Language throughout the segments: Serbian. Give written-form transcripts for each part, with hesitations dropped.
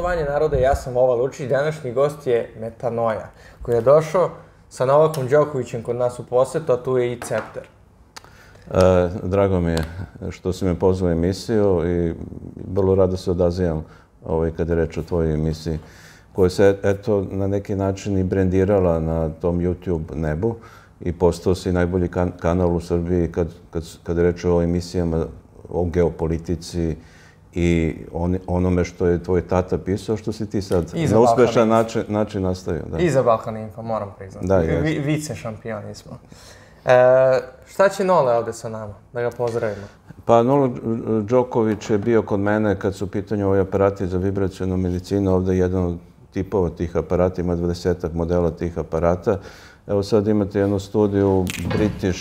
poštovanje naroda, ja sam Ova Lučić, današnji gost je Metanoja, koji je došao sa Novakom Đokovićem kod nas u posetu, a tu je i Cepter. Drago mi je što si me pozvao u emisiju i vrlo rado se odazivam kad je reč o tvojoj emisiji, koja se eto na neki način i brendirala na tom YouTube nebu i postao si najbolji kanal u Srbiji kad je reč o emisijama o geopolitici i onome što je tvoj tata pisao, što si ti sad na uspešan način nastavio. I za Balkan Info, moram priznati. Vice šampioni smo. Šta će Nole ovde sa nama? Da ga pozdravimo. Pa Nole Đoković je bio kod mene kad su u pitanju ovi aparati za vibracionu medicinu. Ovde je jedan od tipova tih aparata, ima 20 modela tih aparata. Evo sad imate jednu studiju British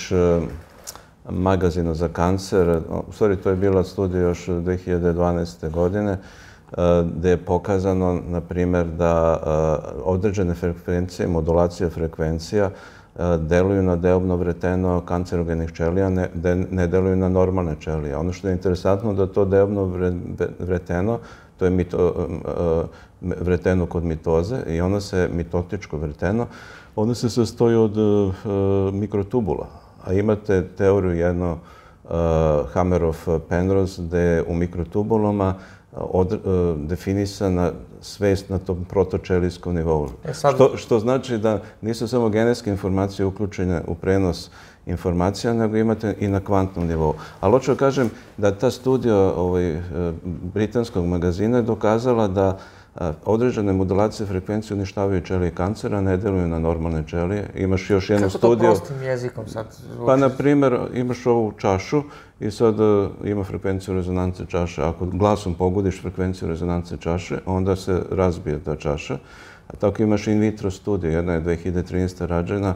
magazina za kancer. U stvari to je bila studija još 2012. godine gde je pokazano, na primjer, da određene frekvencije, modulacije frekvencija deluju na deobno vreteno kancerogenih ćelija, ne deluju na normalne ćelije. Ono što je interesantno da to deobno vreteno, to je vreteno kod mitoze i ono se, mitotičko vreteno, ono se sastoji od mikrotubula. A imate teoriju jedno Hameroff-Penrose gde je u mikrotubulama definisana svest na tom protočelijskom nivou. Što znači da nisu samo genetske informacije uključene u prenos informacija, nego imate i na kvantnom nivou. Ali hoću da kažem da ta studija britanskog magazina je dokazala da određene modulacije frekvencije uništavaju ćelije kancera, ne deluju na normalne ćelije. Imaš još jednu studiju... Kako to prostim jezikom sad zvuči? Pa, na primjer, imaš ovu čašu i sad ima frekvenciju rezonance čaše. Ako glasom pogodiš frekvenciju rezonance čaše, onda se razbije ta čaša. A tako imaš in vitro studiju. Jedna je 2013. rađena,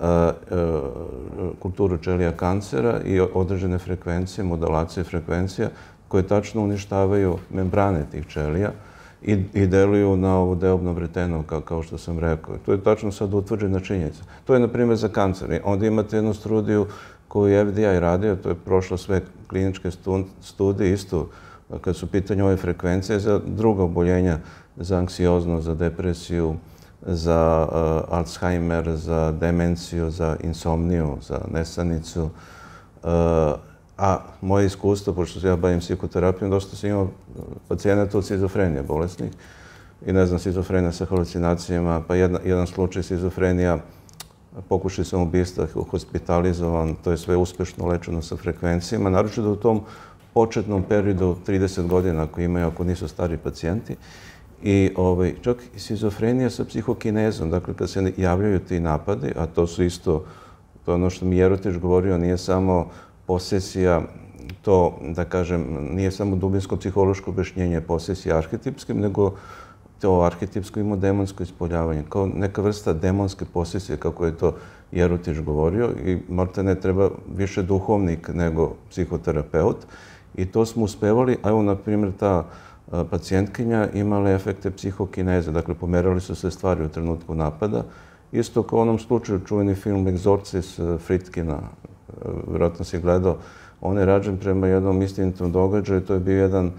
kulturu ćelija kancera i određene frekvencije, modulacije frekvencija koje tačno uništavaju membrane tih ćelija i deluju na ovo deobno vreteno, kao što sam rekao. To je tačno sad utvrđena činjenica. To je, na primjer, za kancer. Onda imate jednu studiju koju je FDA radio, to je prošlo sve kliničke studije, isto kad su u pitanju ove frekvencije za druga oboljenja, za anksioznost, za depresiju, za Alzheimer, za demenciju, za insomniju, za nesanicu. A moje iskustvo, pošto se ja bavim psihoterapijom, dosta sam imao pacijenata od šizofrenije bolesnih i ne znam, šizofrenija sa halucinacijama, pa jedan slučaj šizofrenija, pokušaj samoubistva, hospitalizovan, to je sve uspešno lečeno sa frekvencijama, naročito da u tom početnom periodu 30 godina ako imaju, ako nisu stari pacijenti. I čak i šizofrenija sa psihokinezom, dakle kad se javljaju ti napadi, a to su isto, to je ono što mi Jerotić govorio, nije samo posesija, to, da kažem, nije samo dubinsko psihološko objašnjenje posesije arhetipskim, nego to arhetipsko ima demonsko ispoljavanje, kao neka vrsta demonske posesije, kako je to Jerotić govorio, i možda ne treba više duhovnik nego psihoterapeut. I to smo uspevali, a evo, na primjer, ta pacijentkinja imala efekte psihokineze, dakle, pomerali su se stvari u trenutku napada. Isto kao u onom slučaju čuveni film Exorcist Fritkina, vjerojatno si gledao, on je rađen prema jednom istinitom događaju. To je bio jedan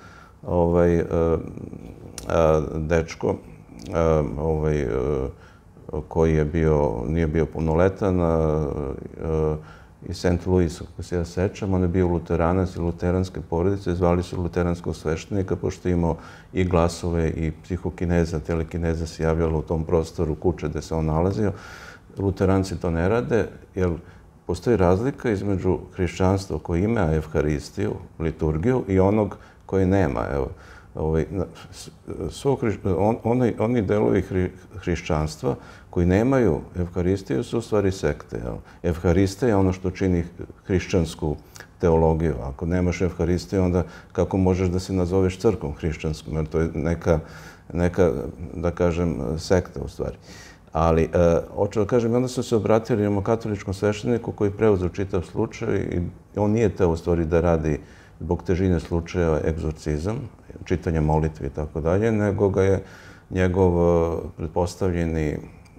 dečko koji je bio, nije bio punoletan, iz St. Louisa, kako se ja sećam. On je bio luteranac i luteranske porodice, zvali su luteranskog sveštenika, pošto je imao i glasove i psihokineza, telekineza se javljala u tom prostoru kuće gde se on nalazio. Luteranci to ne rade, jer postoji razlika između hrišćanstva koje ima evharistiju, liturgiju, i onog koji nema. Oni delovi hrišćanstva koji nemaju evharistiju su u stvari sekte. Evharistija je ono što čini hrišćansku teologiju. Ako nemaš evharistiju, onda kako možeš da se nazoveš crkvom hrišćanskom? Jer to je neka, da kažem, sekta u stvari. Ali, hoću da kažem, onda su se obratili jednom katoličkom svešteniku koji je preuzeo čitav slučaj i on nije teo u stvari da radi zbog težine slučaja egzorcizam, čitanje molitve i tako dalje, nego ga je njegov pretpostavljeni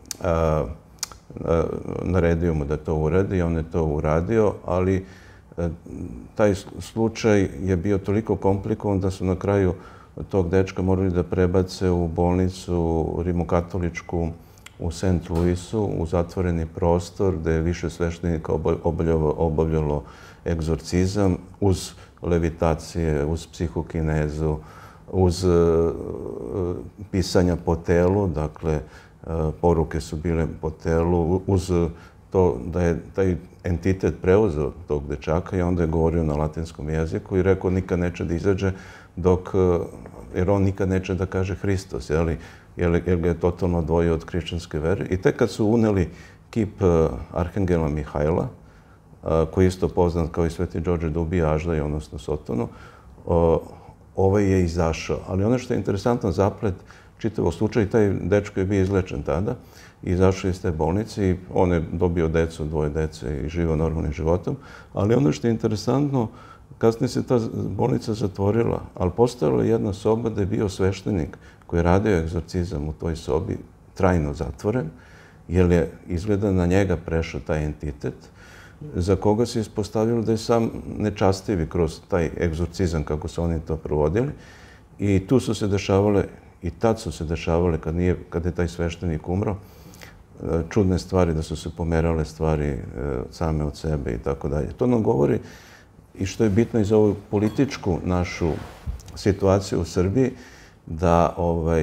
naredio mu da to uradi i on je to uradio, ali taj slučaj je bio toliko komplikovan da su na kraju tog dečka morali da prebace u bolnicu rimokatoličku u St. Louisu, u zatvoreni prostor gde je više sveštenika obavljalo egzorcizam uz levitacije, uz psihokinezu, uz pisanja po telu, dakle, poruke su bile po telu, uz to da je taj entitet preuzeo tog dečaka i onda je govorio na latinskom jeziku i rekao nikad neće da izađe jer on nikad neće da kaže Hristos, jer ga je totalno odvojio od hrišćanske vere. I tek kad su uneli kip arhangela Mihajla, koji je isto poznat kao i Sveti Đorđe da ubija Aždaj, odnosno Sotonu, ovaj je izašao. Ali ono što je interesantno zaplet čitavog slučaja, taj dečko je bio izlečen tada, izašao iz te bolnice i on je dobio decu, 2 dece i živio normalnim životom. Ali ono što je interesantno, kasnije se ta bolnica zatvorila, ali postojala je jedna soba da je bio sveštenik koji je radio egzorcizam u toj sobi, trajno zatvoren, jer je izgleda na njega prešao taj entitet, za koga se ispostavilo da je sam nečastivi kroz taj egzorcizam, kako su oni to provodili. I tu su se dešavale, i tad su se dešavale, kad je taj sveštenik umro, čudne stvari, da su se pomerale stvari same od sebe i tako dalje. To nam govori i što je bitno i za ovu političku našu situaciju u Srbiji, da,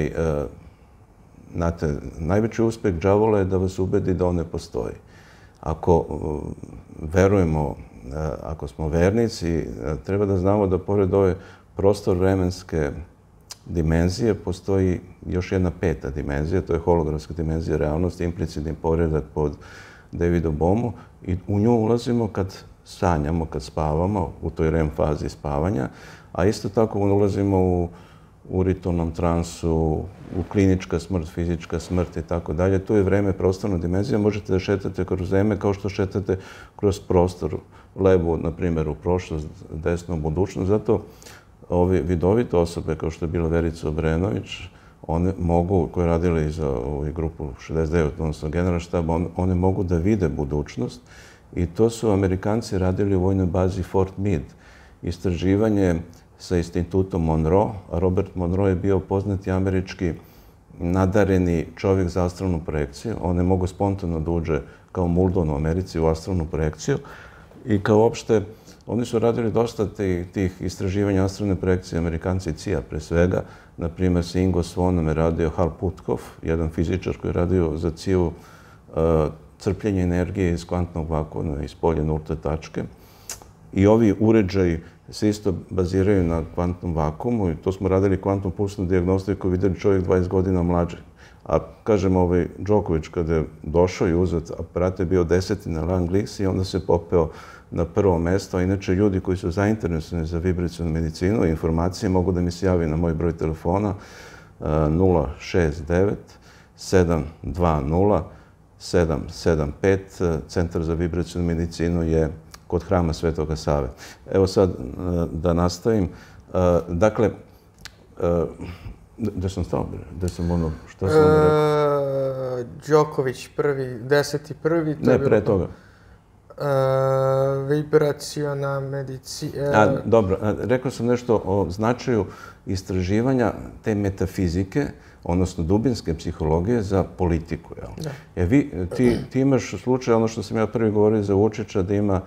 znate, najveći uspeh đavola je da vas ubedi da on ne postoji. Ako verujemo, ako smo vernici, treba da znamo da pored ove prostor-vremenske dimenzije postoji još jedna 5. dimenzija, to je holografska dimenzija realnosti, implicitni poredak pod Davidom Bohmu i u nju ulazimo kad sanjamo, kad spavamo, u toj REM fazi spavanja, a isto tako ulazimo u ritualnom transu, u klinička smrt, fizička smrt i tako dalje. Tu je vreme prostorna dimenzija, možete da šetate kroz vreme kao što šetate kroz prostor, levo, na primjer, u prošlost, desno u budućnost. Zato ove vidovite osobe, kao što je bila Verica Obrenović, one mogu, koje radile i za grupu 69, odnosno Generalštab, one mogu da vide budućnost i to su Amerikanci radili u vojnoj bazi Fort Meade. Istraživanje sa institutom Monroe, a Robert Monroe je bio poznati američki nadareni čovjek za astralnu projekciju. On je mogao spontano da uđe kao Muldon u Americi u astralnu projekciju i kao opšte oni su radili dosta tih istraživanja astralne projekcije, Amerikanci CIA pre svega. Naprimjer, sa Ingo Svonom je radio Hal Puthoff, jedan fizičar koji je radio za CIA crpljenje energije iz kvantnog vakuma, iz polja nulte tačke. I ovi uređaji se isto baziraju na kvantnom vakumu i to smo radili kvantnu pulsnu dijagnostiku, vidjeli čovjek 20 godina mlađe. A kažem, Đoković kada je došao i uzeo aparat je bio 10. na rang list i onda se popeo na prvo mesto. A inače, ljudi koji su zainteresovani za vibracionu medicinu i informacije mogu da mi se javi na moj broj telefona 069 720 775. Centar za vibracionu medicinu je kod Hrama Svetoga Save. Evo sad da nastavim. Dakle, gde sam stao? Gde sam ono, šta sam onda rekao? Đoković prvi, 10.1. Ne, pre toga. Vibraciona medicina... Dobro, rekao sam nešto o značaju istraživanja te metafizike, odnosno dubinske psihologije za politiku. Ti imaš slučaj, ono što sam ja prvi govorio za Vučića, da ima,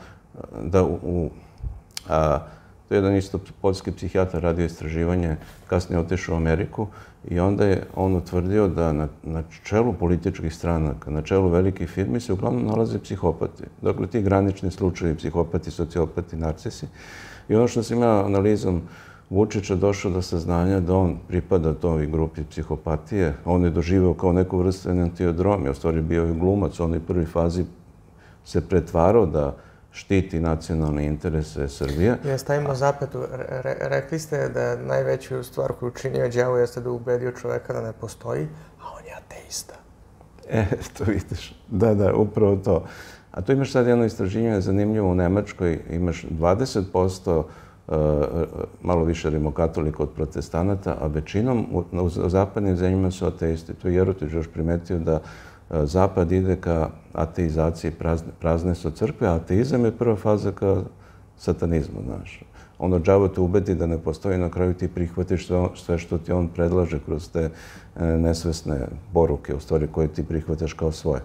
to je jedan isto poljski psihijatar radio istraživanje, kasnije otišao u Ameriku i onda je on utvrdio da na čelu političkih stranaka, na čelu velikih firmi se uglavnom nalaze psihopati. Dakle, ti granični slučajevi, psihopati, sociopati, narcisi. I ono što sam ja analizom Vučića došao do saznanja da on pripada toj grupi psihopatije. On je doživeo kao neku vrstu enantiodromije, u stvari bio je glumac, on je u prvoj fazi se pretvarao da štiti nacionalne interese Srbije. Ja stavimo zapetu. Rekli ste da najveću stvar koju učinio đavo jeste da ubedio čoveka da ne postoji, a on je ateista. To vidiš. Da, upravo to. A tu imaš sad jedno istraživanje zanimljivo u Nemačkoj. Imaš 20% malo više rimokatolika od protestanata, a većinom u zapadnim zemljama su ateisti. Tu je Jerotić još primetio da Zapad ide ka ateizaciji, prazne su crkve, a ateizam je prva faza ka satanizmu, znaš. ono đavo te ubedi da ne postoji, na kraju ti prihvatiš sve što ti on predlaže kroz te nesvesne poruke, u stvari koje ti prihvataš kao svoje.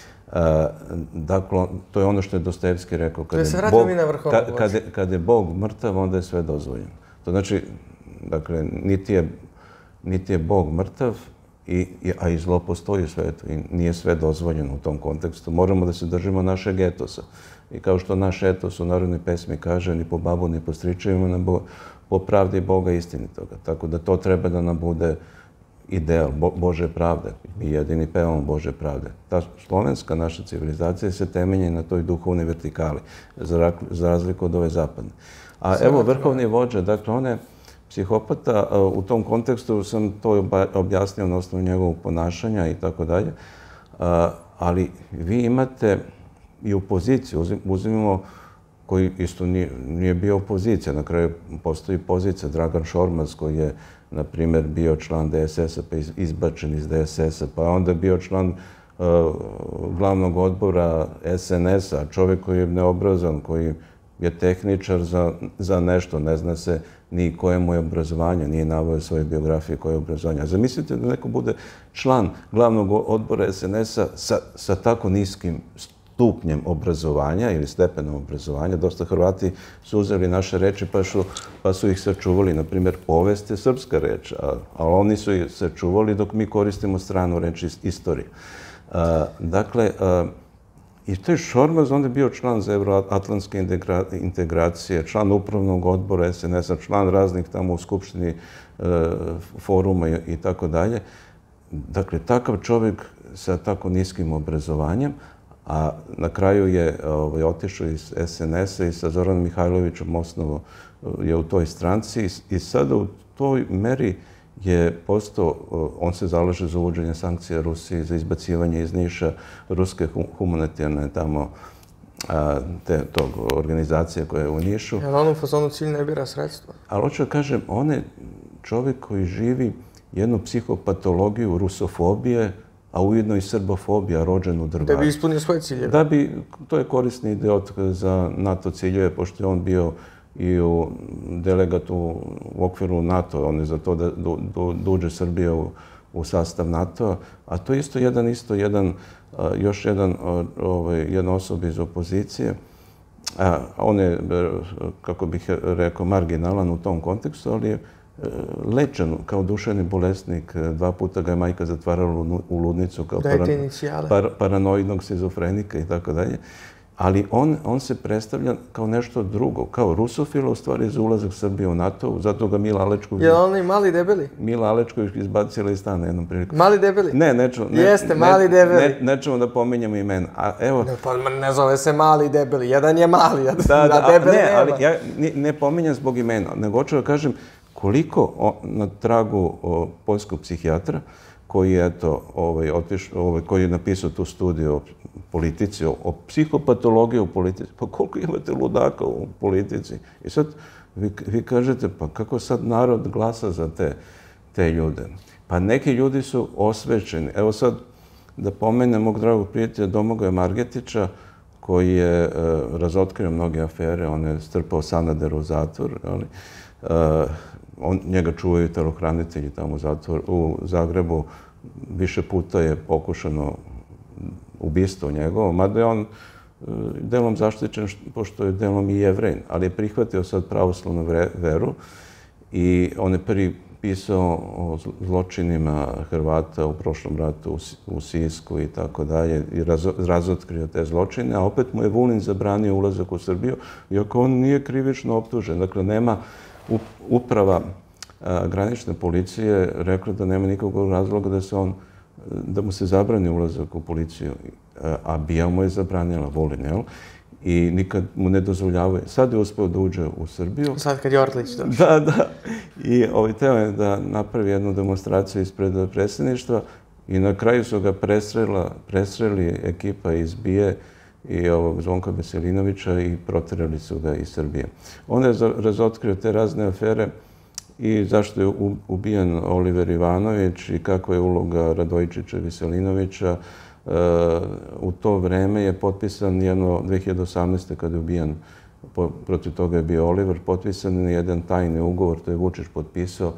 Dakle, to je ono što je Dostojevski rekao. Kad je Bog mrtav, onda je sve dozvoljeno. To znači, dakle, niti je Bog mrtav, a i zlo postoji u svetu i nije sve dozvoljeno u tom kontekstu. Moramo da se držimo našeg etosa. I kao što naš etos u narodnoj pesmi kaže, ni po babu, ni po stričevima, nego po pravdi Boga istinitoga. Tako da to treba da nam bude ideal Bože pravde. Mi jedini pevamo Bože pravde. Ta slovenska naša civilizacija se temelji na toj duhovnoj vertikali, za razliku od ove zapadne. A evo, vrhovni vođa, dakle, on je psihopata, u tom kontekstu sam to objasnio na osnovu njegovog ponašanja i tako dalje, ali vi imate i opoziciju, uzimamo koji isto nije bio opozicija, na kraju postoji pozicija, Dragan Šormaz koji je, na primjer, bio član DSS-a pa izbačen iz DSS-a, pa je onda bio član glavnog odbora SNS-a, čovjek koji je neobrazovan, koji je tehničar za nešto, ne zna se ni koje mu je obrazovanje, nije naveo svoje biografije koje je obrazovanje. Zamislite da neko bude član glavnog odbora SNS-a sa tako niskim stupnjem obrazovanja ili stepenom obrazovanja. Dosta Hrvati su uzeli naše reči pa su ih sačuvali. Na primjer, povest je srpska reč, ali oni su ih sačuvali dok mi koristimo stranu reč istorije. Dakle, i to je Šormaz, on je bio član za evroatlantske integracije, član upravnog odbora SNS-a, član raznih tamo u Skupštini foruma i tako dalje. Dakle, takav čovjek sa tako niskim obrazovanjem, a na kraju je otišao iz SNS-a i sa Zoranom Mihajlovićem osnovo je u toj stranci i sada u toj meri je postao, on se zalaže za uvođenje sankcija Rusiji, za izbacivanje iz Niša ruske humanitarne tamo tog organizacije koja je u Nišu. Jer on u fazonu cilj ne bira sredstva. Ali hoću da kažem, on je čovjek koji živi jednu psihopatologiju rusofobije, a ujedno i srbofobija, rođen u Drvaru. Da bi ispunio svoje ciljeve. Da bi, to je korisni idiot za NATO ciljeve, pošto je on bio i u delegatu u okviru NATO, on je za to da uđe Srbija u sastav NATO-a, a to je još jedna osoba iz opozicije. On je, kako bih rekao, marginalan u tom kontekstu, ali je lečen kao duševni bolesnik. 2 puta ga je majka zatvarala u ludnicu kao paranoidnog šizofrenika i tako dalje. Ali on se predstavlja kao nešto drugo, kao rusofila, u stvari za ulazak Srbije u NATO, zato ga Mila Alečković... Je li on i mali debeli? Mila Alečković izbacila iz stana jednom prilikom. Mali debeli? Ne, nećemo. Jeste, mali debeli. Nećemo da pominjemo imena. Pa ne zove se mali debeli, jedan je mali, a debeli nema. Ne, ali ja ne pominjam zbog imena, nego hoću da kažem koliko na tragu poljskog psihijatra, koji je koji je napisao tu studiju o politici, o psihopatologiji u politici. Pa koliko imate ludaka u politici? I sad vi kažete, pa kako sad narod glasa za te ljude? Pa neki ljudi su osvećeni. Evo sad da pomenem mog dragog prijatelja Domagoja Margetića, koji je razotkrio mnoge afere, on je strpao Sanaderu u zatvor, njega čuvaju telohranitelji tamo u Zagrebu. Više puta je pokušano ubistvo njegovo, mada je on delom zaštićen, pošto je delom i Jevrejn, ali je prihvatio sad pravoslavnu veru i on je prvi pisao o zločinima Hrvata u prošlom ratu u Sisku i tako dalje i razotkrio te zločine, a opet mu je Vulin zabranio ulazak u Srbiju, iako on nije krivično optužen. Dakle, nema uprava granične policije rekla da nema nikakvog razloga da mu se zabrani ulazak u policiju, a BIA mu je zabranila, Vulin, jel? I nikad mu ne dozvoljavaju. Sad je uspeo da uđe u Srbiju. Sad kad je Orlić došao. Da. I teo je da napravi jednu demonstraciju ispred predsjedništva i na kraju su ga prestreli ekipa iz BIA i Zvonka Veselinovića i proterali su ga iz Srbije. On je razotkrio te razne afere i zašto je ubijen Oliver Ivanović i kakva je uloga Radojičića i Veselinovića. U to vreme je potpisan 2018. kada je ubijen protiv toga je bio Oliver, potpisan je jedan tajni ugovor, to je Vučić potpisao.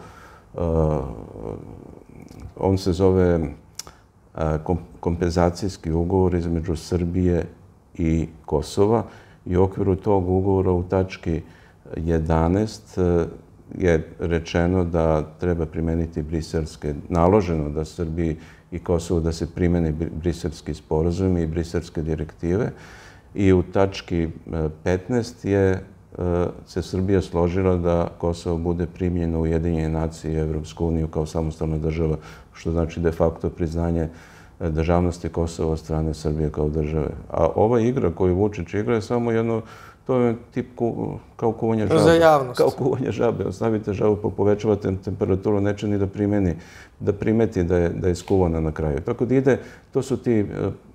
On se zove kompenzacijski ugovor između Srbije i Kosova i u okviru tog ugovora u tački 11 je rečeno da treba primeniti briselske, naloženo da Srbiji i Kosovu da se primeni briselski sporazumi i briselske direktive. I u tački 15 se Srbija složila da Kosovo bude primljeno u Ujedinjene nacije i Evropsku uniju kao samostalna država, što znači de facto priznanje državnosti Kosova od strane Srbije kao države. A ova igra koju Vučić igra je samo jedno, to je tip kao kuvanje žabe. Za javnost. Kao kuvanje žabe. Ostavite žabu pa povećavate temperaturu, neće ni da primeti da je skuvana na kraju. Tako da ide, to su ti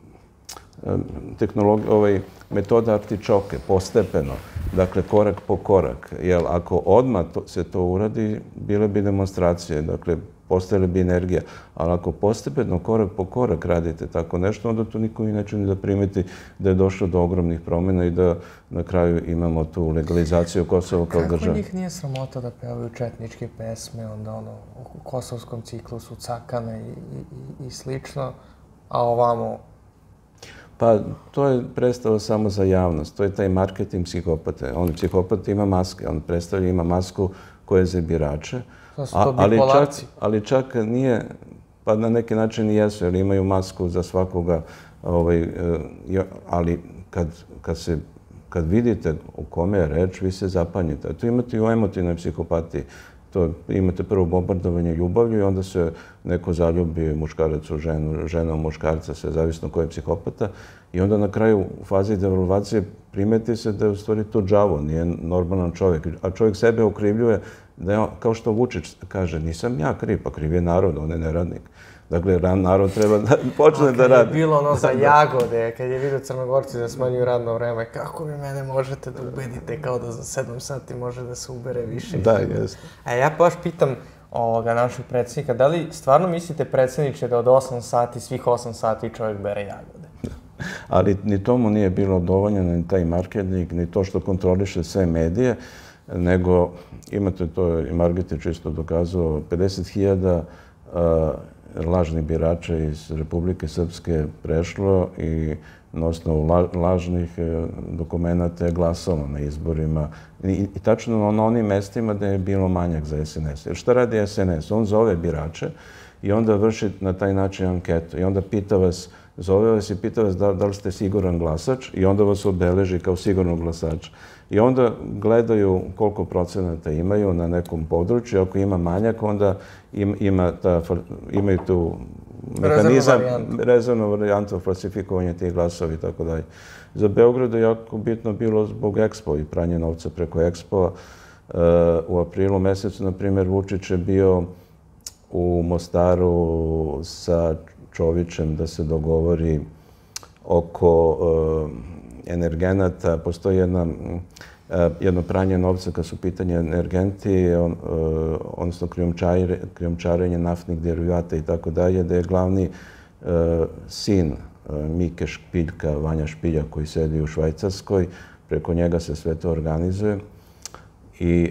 metoda artičoke, postepeno, dakle korak po korak. Jer ako odmah se to uradi, bile bi demonstracije, dakle postojala bi energija. Ali ako postepeno, korak po korak radite tako nešto, onda to niko i neće ni da primeti da je došlo do ogromnih promjena i da na kraju imamo tu legalizaciju Kosova kao država. Kako njih nije sramota da pevaju četničke pesme, onda u kosovskom ciklusu Cakane i slično, a ovamo... Pa, to je predstava samo za javnost. To je taj marketing psihopate. On psihopat ima maske. On predstavlja, ima masku koja je za birače. Ali čak nije, pa na neki način i jesu, jer imaju masku za svakoga. Ali kad vidite o kome je reč, vi se zapanjite. To imate i u emotivnoj psihopatiji. Imate prvo bombardovanje ljubavlju i onda se neko zaljubi muškarac u ženu, žena u muškarca, sve zavisno ko je psihopata. I onda na kraju u fazi devalvacije primeti se da je u stvari to đavo, nije normalan čovjek. A čovjek sebe okrivljuje da je, kao što Vučić kaže, nisam ja kriv, pa kriv je narod, on je neradnik. Dakle, narod treba da počne da radi. Kad je bilo ono za jagode, kad je vidio Crnogorci da smanjuju radno vreme, kako vi mene možete da ubedite kao da za 7 sati može da se ubere više? Da, jeste. A ja baš pitam našeg predsjednika, da li stvarno mislite, predsjedniče, da od 8 sati, svih 8 sati čovjek bere jagode? Ali ni tomu nije bilo dovoljno, ni taj marketing, ni to što kontroliše sve medije, nego, imate to, i Margetić isto dokazao, 50.000 lažnih birača iz Republike Srpske prešlo i na osnovu lažnih dokumenta je glasalo na izborima. I tačno na onim mestima da je bilo manjak za SNS. Jer šta radi SNS? On zove birače i onda vrši na taj način anketu. I onda pita vas, zove vas i pita vas da li ste siguran glasač i onda vas obeleži kao sigurnog glasača. I onda gledaju koliko procenata imaju na nekom području. Ako ima manjak, onda imaju tu mehanizam, rezervnu varijantu falsifikovanja tih glasova i tako dalje. Za Beograd je jako bitno bilo zbog Expo i pranje novca preko Expo. U aprilu mesecu, na primjer, Vučić je bio u Mostaru sa Čovićem da se dogovori oko energenata. Postoji jedno pranje novca kad su pitanje energenti, odnosno krijumčarenje naftnih derivata i tako dalje, da je glavni sin Mike Špiljka, Vanja Špilja, koji sedi u Švajcarskoj, preko njega se sve to organizuje. I,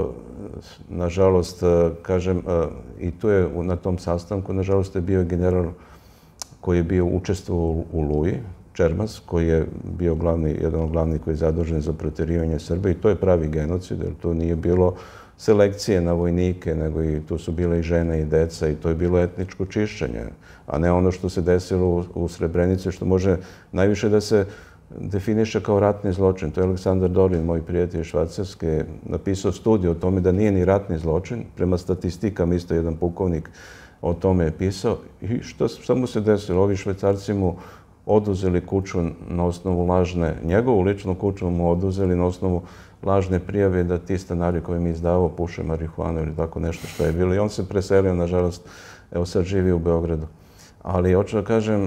nažalost, kažem, i tu je na tom sastanku, nažalost, je bio general koji je bio učestvovao u Luji, Čermas, koji je bio jedan od glavnih koji je zadužen za proterivanje Srba i to je pravi genocid, jer tu nije bilo selekcije na vojnike, nego i tu su bile i žene i deca i to je bilo etničko čišćenje, a ne ono što se desilo u Srebrenici, što može najviše da se definiše kao ratni zločin. To je Aleksandar Dorin, moj prijatelj iz Švajcarske, napisao studiju o tome da nije ni ratni zločin. Prema statistikama isto jedan pukovnik o tome je pisao. I šta mu se desilo? Ovi Švajcarci mu oduzeli kuću na osnovu lažne, njegovu ličnu kuću mu oduzeli na osnovu lažne prijave da ti stanari koji mi izdavao puše marihuanu ili tako nešto što je bilo. I on se preselio, nažalost, evo sad živi u Beogradu. Ali, hoću da kažem,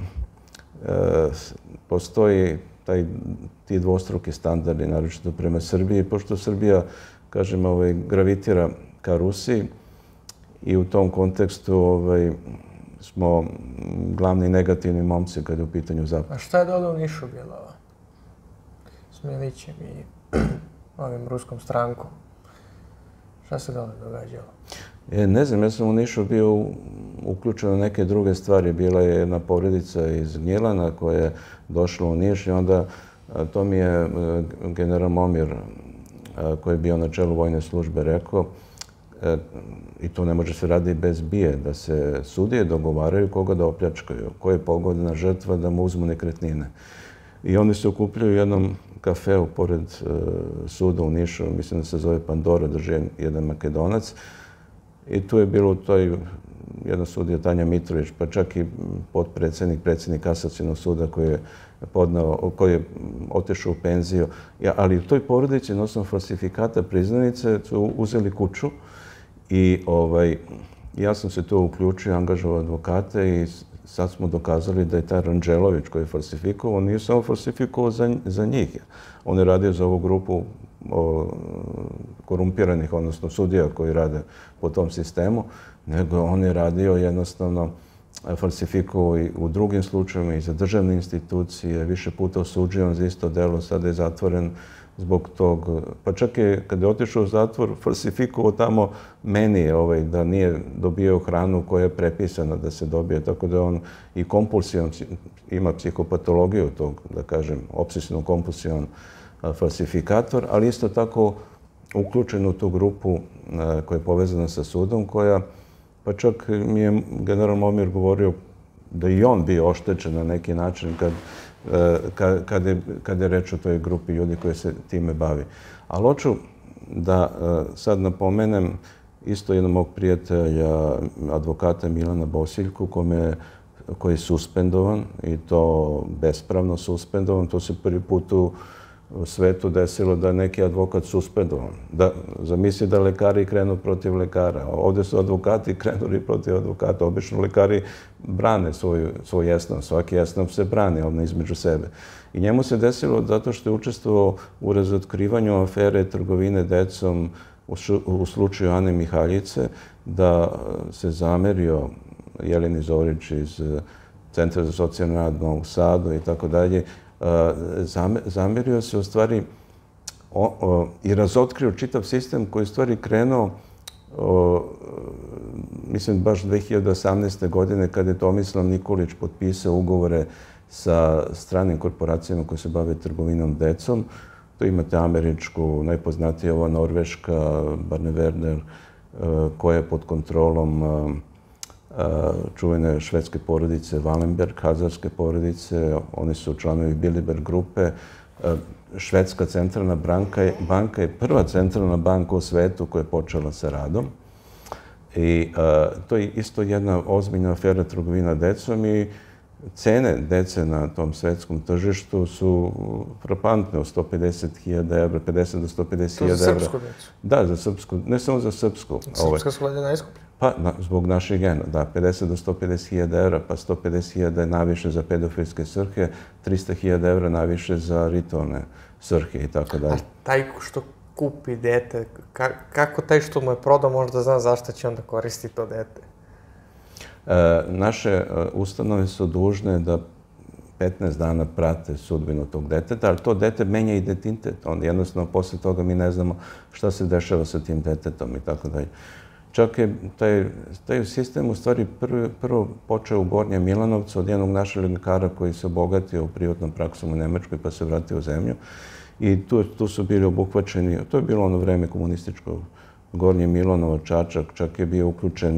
postoji ti dvostruki standardi, naročito prema Srbiji, pošto Srbija, kažem, gravitira ka Rusiji i u tom kontekstu smo glavni negativni momci kada je u pitanju Zapad. A šta je dole u Nišu bilo? S Milićem i ruskom strankom. Šta se dole događalo? Ne znam, ja sam u Nišu bio uključen u neke druge stvari. Bila je jedna porodica iz Gnjilana koja je došla u Niš i onda to mi je general Momir, koji je bio na čelu vojne službe, rekao, i to ne može se raditi bez bije, da se sudije dogovaraju koga da opljačkaju, ko je pogodna žrtva da mu uzmu nekretnine. I oni se okupljaju u jednom kafeu pored suda u Nišu, mislim da se zove Pandora, drži jedan Makedonac. I tu je bilo jedan sudija, Tanja Mitrović, pa čak i predsjednik Kasacionog suda koji je otišao u penziju. Ali u toj porodici, na osnovu falsifikata priznanice, su uzeli kuću i ja sam se tu uključio, angažovao advokate i sad smo dokazali da je taj Ranđelović koji je falsifikovao, on nije samo falsifikovao za njih. On je radio za ovu grupu korumpiranih, odnosno sudija koji rade po tom sistemu, nego on je radio jednostavno falsifikovao i u drugim slučajevima i za državne institucije, više puta osuđivan za isto delo, sada je zatvoren zbog tog. Pa čak je, kada je otišao u zatvor, falsifikovao tamo meni da nije dobio hranu koja je prepisana da se dobije, tako da on i kompulsivan, ima psihopatologiju tog, da kažem, obsesivno-kompulsivan falsifikator, ali isto tako uključen u tu grupu koja je povezana sa sudom, koja, pa čak mi je general Momir govorio da i on bio oštećen na neki način kad je reč o toj grupi ljudi koji se time bavi. Ali hoću da sad napomenem isto jednog mog prijatelja, advokata Milana Bosiljku, koji je suspendovan i to bespravno suspendovan. To se prvi put u svetu desilo da je neki advokat suspendovan. Zamisli da lekari krenu protiv lekara. Ovdje su advokati krenuli protiv advokata. Obično lekari brane svoj esnaf. Svaki esnaf se brani ovdje između sebe. I njemu se desilo zato što je učestvovao u razotkrivanju afere trgovine decom u slučaju Ane Mihaljice, da se zamerio Jeleni Zorić iz Centra za socijalni rad u Novom Sadu i tako dalje. Zamerio se u stvari i razotkrio čitav sistem koji je u stvari krenuo, mislim, baš 2018. godine kada je Tomislav Nikolić potpisao ugovore sa stranim korporacijama koje se bave trgovinom decom. To imate američku, najpoznatija ova norveška, Barneverner, koja je pod kontrolom čuvene švedske porodice Wallenberg, hazarske porodice. Oni su članovi Bilderberg grupe. Švedska centralna banka je prva centralna banka u svetu koja je počela sa radom. I to je isto jedna ozbiljna afera trgovina decom i cene dece na tom svetskom tržištu su frapantne, od 150.000 evra, 50 do 150.000 evra. Za srpsku decu? Da, za srpsku, ne samo za srpsku. Srpska su valjda najskuplja? Pa, zbog naših gena, da, 50 do 150.000 evra, pa 150.000 je naviše za pedofilske svrhe, 300.000 evra naviše za ritualne svrhe i tako dalje. A taj što kupi dete, kako taj što mu je prodao možda zna zašto će onda koristiti to dete? Naše ustanove su dužne da 15 dana prate sudbinu tog deteta, ali to dete menja identitet. Jednostavno, posle toga mi ne znamo šta se dešava sa tim detetom i tako dalje. Čak je taj sistem u stvari prvo počeo u Gornjem Milanovcu od jednog našeg lekara koji se obogatio u privatnom praksom u Nemačkoj pa se vratio u zemlju. I tu su bili obuhvaćeni, to je bilo ono vreme komunističko, Gornje Milanovo, Čačak, čak je bio uključen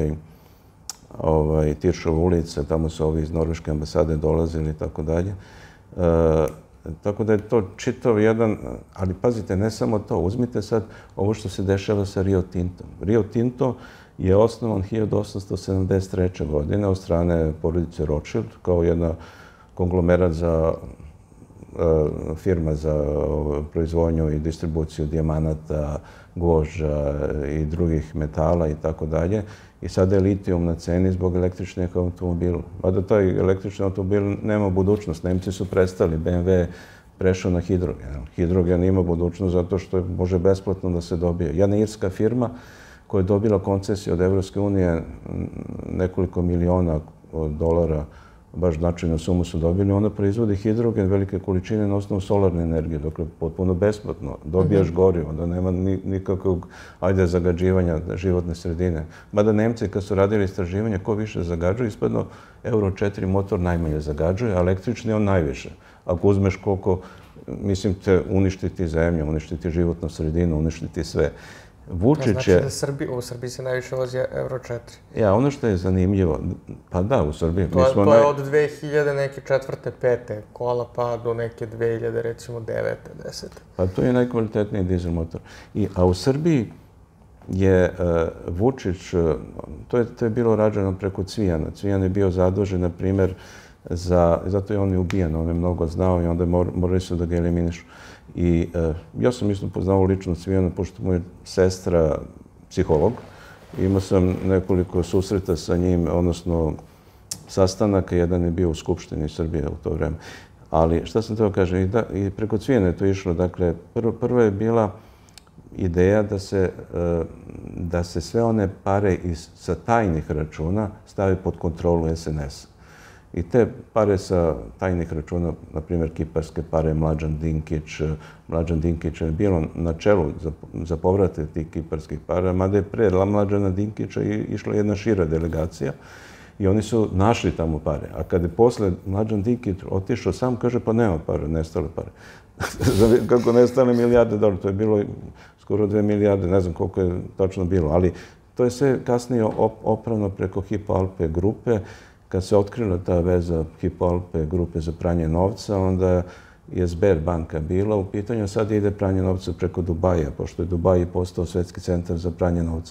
i Tiršova ulica, tamo su ovi iz Norveške ambasade dolazili i tako dalje. Tako da je to čitav jedan, ali pazite, ne samo to, uzmite sad ovo što se dešava sa Rio Tintom. Rio Tinto je osnovan 1873. godine od strane porodice Rothschild kao jedna konglomerat za firma za proizvodnju i distribuciju dijamanata, gvožđa i drugih metala i tako dalje. I sada je litijum na ceni zbog električnih automobila. Mada taj električni automobil nema budućnost. Nemci su prestali. BMW je prešao na hidrogen. Hidrogen ima budućnost zato što može besplatno da se dobije. Jedna irska firma koja je dobila koncesiju od Evropske unije nekoliko miliona dolara baš značajnu sumu su dobili, ona proizvodi hidrogen velike količine na osnovu solarne energije, dakle potpuno besplatno, dobijaš gorivo, da nema nikakvog, zagađivanja životne sredine. Mada Nemci kad su radili istraživanje ko više zagađuje, ispadno Euro 4 motor najmanje zagađuje, a električni on najviše. Ako uzmeš koliko, mislim, te uništiti zemlju, uništiti životnu sredinu, uništiti sve. Znači da u Srbiji se najviše vozi Euro 4. Ja, ono što je zanimljivo, pa da, u Srbiji... To je od 2000 neke četvrte, pete kola, pa do neke 2000, recimo 9. 10. Pa to je najkvalitetniji dizel motor. A u Srbiji je Vučić, to je bilo rađeno preko Cvijana. Cvijan je bio zadužen, na primjer, zato je on i ubijen, on je mnogo znao i onda morali su da ga eliminišu. I ja sam isto poznao lično Cvijana, pošto mu je sestra psiholog. Imao sam nekoliko susreta sa njim, odnosno sastanaka. Jedan je bio u Skupštini Srbije u to vreme. Ali šta sam teo kažem, i preko Cvijana je to išlo. Dakle, prvo je bila ideja da se sve one pare sa tajnih računa stave pod kontrolu SNS-a. I te pare sa tajnih računa, na primjer kiparske pare, Mlađan Dinkić je bilo na čelu za povrate tih kiparskih para, mada je pre Mlađana Dinkića išla jedna šira delegacija i oni su našli tamo pare. A kada je posle Mlađan Dinkić otišao sam, kaže pa nema pare, nestale pare. Kako nestale milijarde dolara, to je bilo skoro 2 milijarde, ne znam koliko je tačno bilo, ali to je sve kasnije opravno preko Hypo Alpe grupe. Kad se otkrila ta veza Hypo Alpe grupe za pranje novca, onda je Sberbanka bila u pitanju, sad ide pranje novca preko Dubaja, pošto je Dubaj postao svetski centar za pranje novca.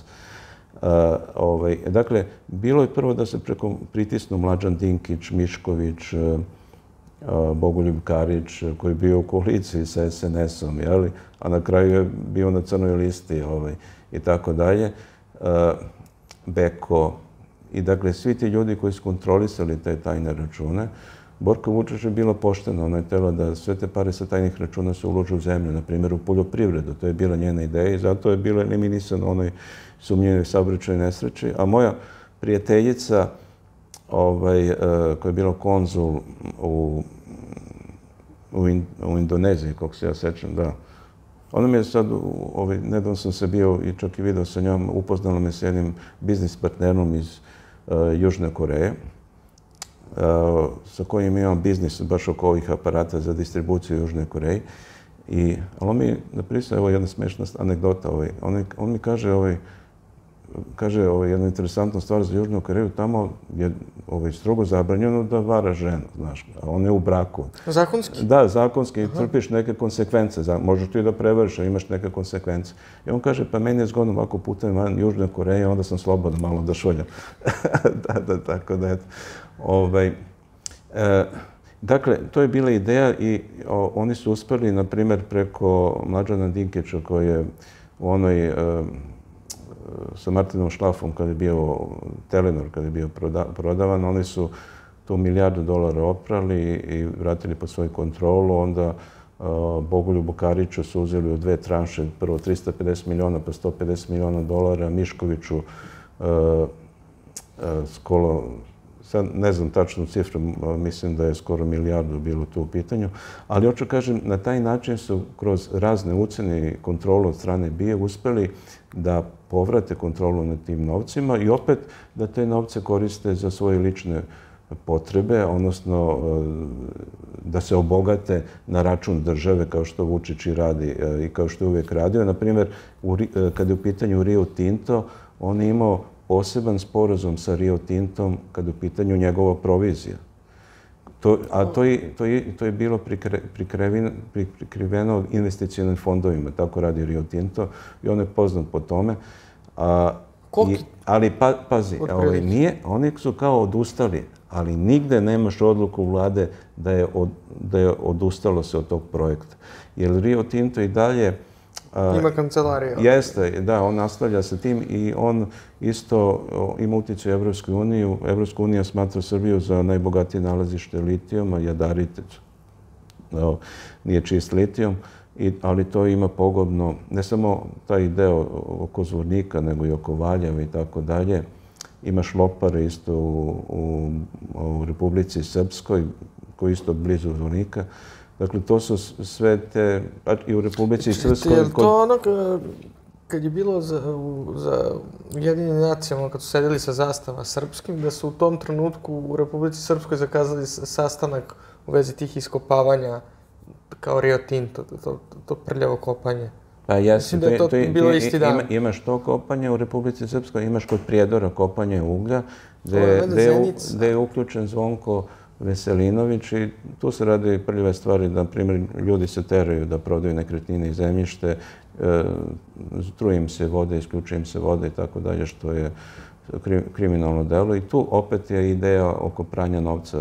Dakle, bilo je prvo da se pritisnu Mlađan Dinkić, Mišković, Bogoljub Karić, koji je bio u koaliciji sa SNS-om, a na kraju je bio na crnoj listi i tako dalje. Beko. I dakle, svi ti ljudi koji su kontrolisali te tajne račune, Borka Vučić je bila poštena. Ona je htjela da sve te pare sa tajnih računa se ulože u zemlju, na primjer u poljoprivredu. To je bila njena ideja i zato je bila eliminisana onoj sumnjivoj saobraćajnoj nesreći. A moja prijateljica, koja je bila konzul u Indoneziji, kako se ja sećam, da. Ona mi je sad, nedavno sam se bio i čak i video sa njom, upoznala me s jednim biznis partnerom iz Južne Koreje, sa kojim imam biznis baš oko ovih aparata za distribuciju u Južnoj Koreji. Ali on mi napisao, evo jedna smešna anegdota, on mi kaže jednu interesantnu stvar za Južnu Koreju, tamo je strogo zabranjeno da vara ženu, znaš, a on je u braku. Zakonski? Da, zakonski, trpiš neke konsekvence, možeš ti da prevariš, a imaš neke konsekvence. I on kaže, pa meni je zgodno ovako putem van Južne Koreje, onda sam slobodan malo da šoljam. Tako da, eto. Dakle, to je bila ideja i oni su uspeli, na primjer, preko Mlađana Dinkića, koji je u onoj sa Martinom Šlafom, kada je bio Telenor, kada je bio prodavan, oni su tu $1 milijardu oprali i vratili pod svoju kontrolu. Onda Bogoljubu Kariću su uzeli u 2 tranše, prvo 350 miliona, pa $150 miliona, Miškoviću skoro, sad ne znam tačnu cifru, mislim da je skoro $1 milijardu bilo tu u pitanju, ali hoću kažem, na taj način su kroz razne ucene i kontrolu od strane BIA uspeli da povrate kontrolu nad tim novcima i opet da te novce koriste za svoje lične potrebe, odnosno da se obogate na račun države, kao što Vučić i radi i kao što je uvijek radio. Naprimjer, kada je u pitanju Rio Tinto, on je imao poseban sporazum sa Rio Tintom kada je u pitanju njegova provizija. A to je bilo prikriveno investicionim fondovima, tako radi Rio Tinto i on je poznat po tome. Ali pazi, oni su kao odustali, ali nigde nemaš odluku vlade da je odustalo se od tog projekta. Jer Rio Tinto i dalje... Ima kancelariju. Jeste, da, on nastavlja sa tim i on isto ima utjecaj u Evropskoj uniji. Evropska unija smatra Srbiju za najbogatije nalazište litijuma, jadarit, nije čist litijum, ali to ima pogubno, ne samo taj deo oko Zvornika, nego i oko Valjeva i tako dalje, imaš Lopare isto u Republici Srpskoj, koji je isto blizu Zvornika. Dakle, to su sve te, i u Republici Srpskoj... Je li to ono kad je bilo za Ujedinjenim nacijama, kad su sedeli sa zastavama srpskim, da su u tom trenutku u Republici Srpskoj zakazali sastanak u vezi tih iskopavanja kao Rio Tinto, to prljavo kopanje? Pa jesi, da je to bilo isti dan. Imaš to kopanje u Republici Srpskoj, imaš kod Prijedora kopanje uglja, gde je uključen Zvonko Veselinović i tu se radi prljave stvari, na primjer, ljudi se teraju da prodaju nekretnine i zemljište, struje im se vode, isključuje im se voda i tako dalje, što je kriminalno delo. I tu opet je ideja oko pranja novca.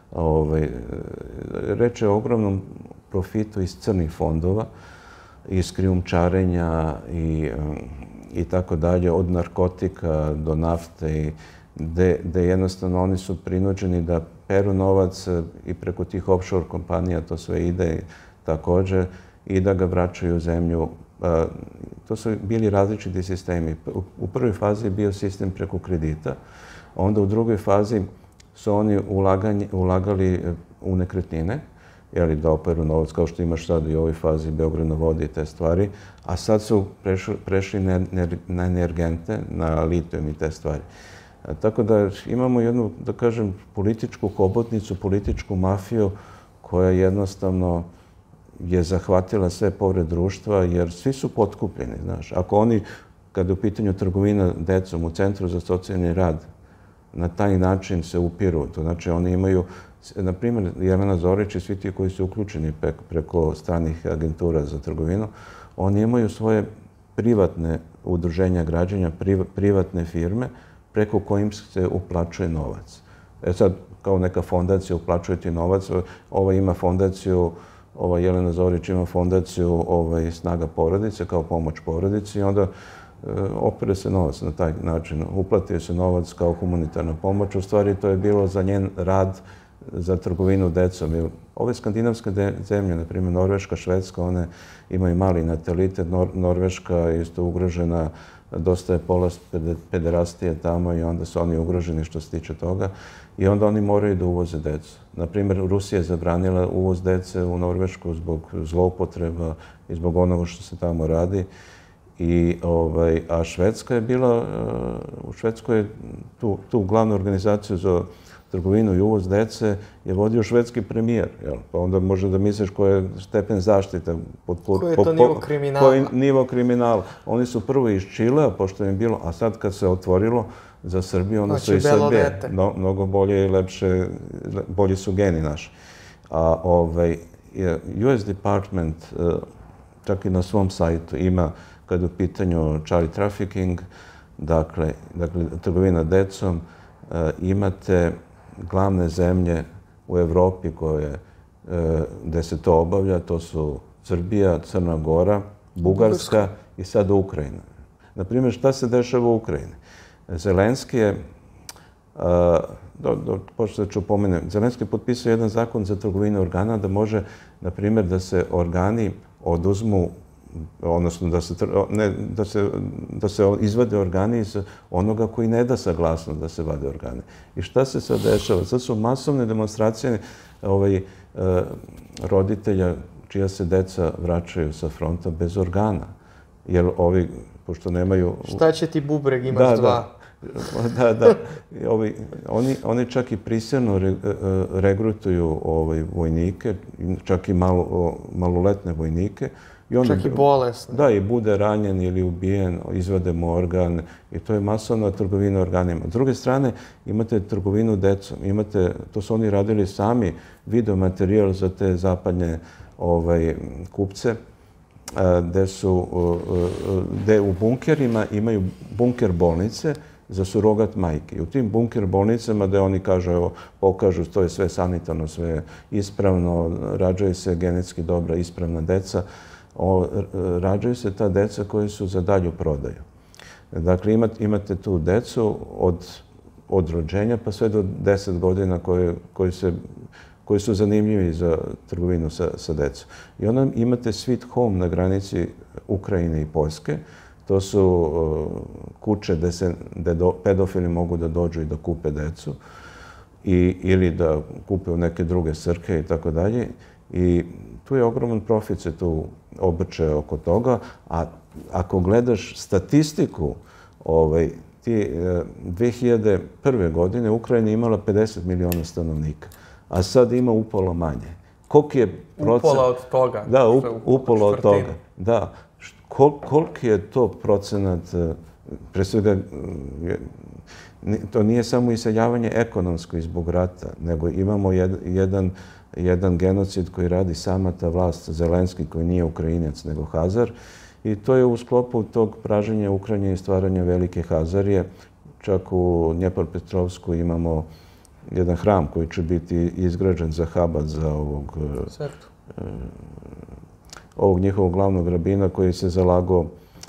Reč je o ogromnom profitu iz crnih fondova, iz krijumčarenja i tako dalje, od narkotika do nafte, gde jednostavno oni su prinuđeni da peru novac i preko tih offshore kompanija to sve ide također i da ga vraćaju u zemlju. To su bili različiti sistemi. U prvoj fazi je bio sistem preko kredita, onda u drugoj fazi su oni ulagali u nekretnine, da operu novac, kao što imaš sad i u ovoj fazi Beograd na vodi i te stvari, a sad su prešli na energente, na litijum i te stvari. Tako da imamo jednu, da kažem, političku hobotnicu, političku mafiju koja jednostavno je zahvatila sve pored društva, jer svi su potkupljeni, znaš. Ako oni, kada je u pitanju trgovina decom u Centru za socijalni rad, na taj način se upiru, to znači oni imaju, na primjer, Jelena Zorić i svi ti koji su uključeni preko stranih agentura za trgovinu, oni imaju svoje privatne udruženja građana, privatne firme, preko kojim se uplaćuje novac. Sad, kao neka fondacija uplaćuje ti novac, ova ima fondaciju, Jelena Zorić ima fondaciju Snaga porodice, kao pomoć porodici, i onda opere se novac na taj način. Uplatio se novac kao humanitarna pomoć. U stvari, to je bilo za njen rad za trgovinu decom. Ove skandinavske zemlje, na primjer Norveška, Švedska, one imaju mali natalitet. Norveška je isto ugrožena, dosta je porast pederastije tamo i onda su oni ugroženi što se tiče toga. I onda oni moraju da uvoze decu. Na primjer, Rusija je zabranila uvoz dece u Norvešku zbog zloupotreba i zbog onoga što se tamo radi. A Švedska je bila, u Švedskoj je tu glavnu organizaciju za trgovinu i uvoz dece je vodio švedski premijer. Pa onda može da misliš koji je stepen zaštite. Koji je to nivo kriminala? Koji nivo kriminala. Oni su prvo iz Čilea, pošto je bilo, a sad kad se otvorilo za Srbiju, onda su i Srbije. Mnogo bolje i lepše, bolji su geni naši. A US Department, čak i na svom sajtu, ima, kad je u pitanju child trafficking, dakle, trgovina decom, imate glavne zemlje u Evropi gde se to obavlja, to su Srbija, Crna Gora, Bugarska i sad Ukrajina. Naprimjer, šta se dešava u Ukrajini? Zelenski je, pošto ću pomenuti, Zelenski je potpisao jedan zakon za trgovinu organa da može, na primjer, da se organi oduzmu, odnosno da se izvade organi iz onoga koji ne da saglasnost da se vade organi. I šta se sad dešava? Sad su masovne demonstracije roditelja čija se deca vraćaju sa fronta bez organa. Jer ovi, pošto nemaju... Šta će ti bubreg, imaš dva? Da. Oni čak i prisilno regrutuju vojnike, čak i maloletne vojnike. Čak i bolesne. Da, i bude ranjen ili ubijen, izvade mu organ i to je masovna trgovina organima. S druge strane, imate trgovinu decom, to su oni radili sami, videomaterijal za te zapadne kupce, gde u bunkerima imaju bunker bolnice za surogat majke. I u tim bunker bolnicama gde oni pokažu to je sve sanitarno, sve ispravno, rađaju se genetski dobra, ispravna deca, rađaju se ta deca koji su za dalju prodaju. Dakle, imate tu decu od rođenja pa sve do 10 godina koji su zanimljivi za trgovinu sa decom. I onda imate Sweet Home na granici Ukrajine i Poljske, To su kuće gde pedofili mogu da dođu i da kupe decu ili da kupe u neke druge svrhe i tako dalje. I tu je ogroman profit se tu obrće oko toga, a ako gledaš statistiku, 2001. godine Ukrajina imala 50 miliona stanovnika, a sad ima upola manje. Koliki je procent... Upola od toga. Da, upola od toga. Da. Koliki je to procenat, pre svega, to nije samo iseljavanje ekonomsko zbog rata, nego imamo jedan genocid koji radi sama ta vlast, Zelenski, koji nije Ukrajinac, nego Hazar. I to je u sklopu tog praženja Ukrajine i stvaranja velike Hazarije. Čak u Dnjepropetrovsku imamo jedan hram koji će biti izgrađen za Habad, za ovog njihovog glavnog rabina koji se zalagao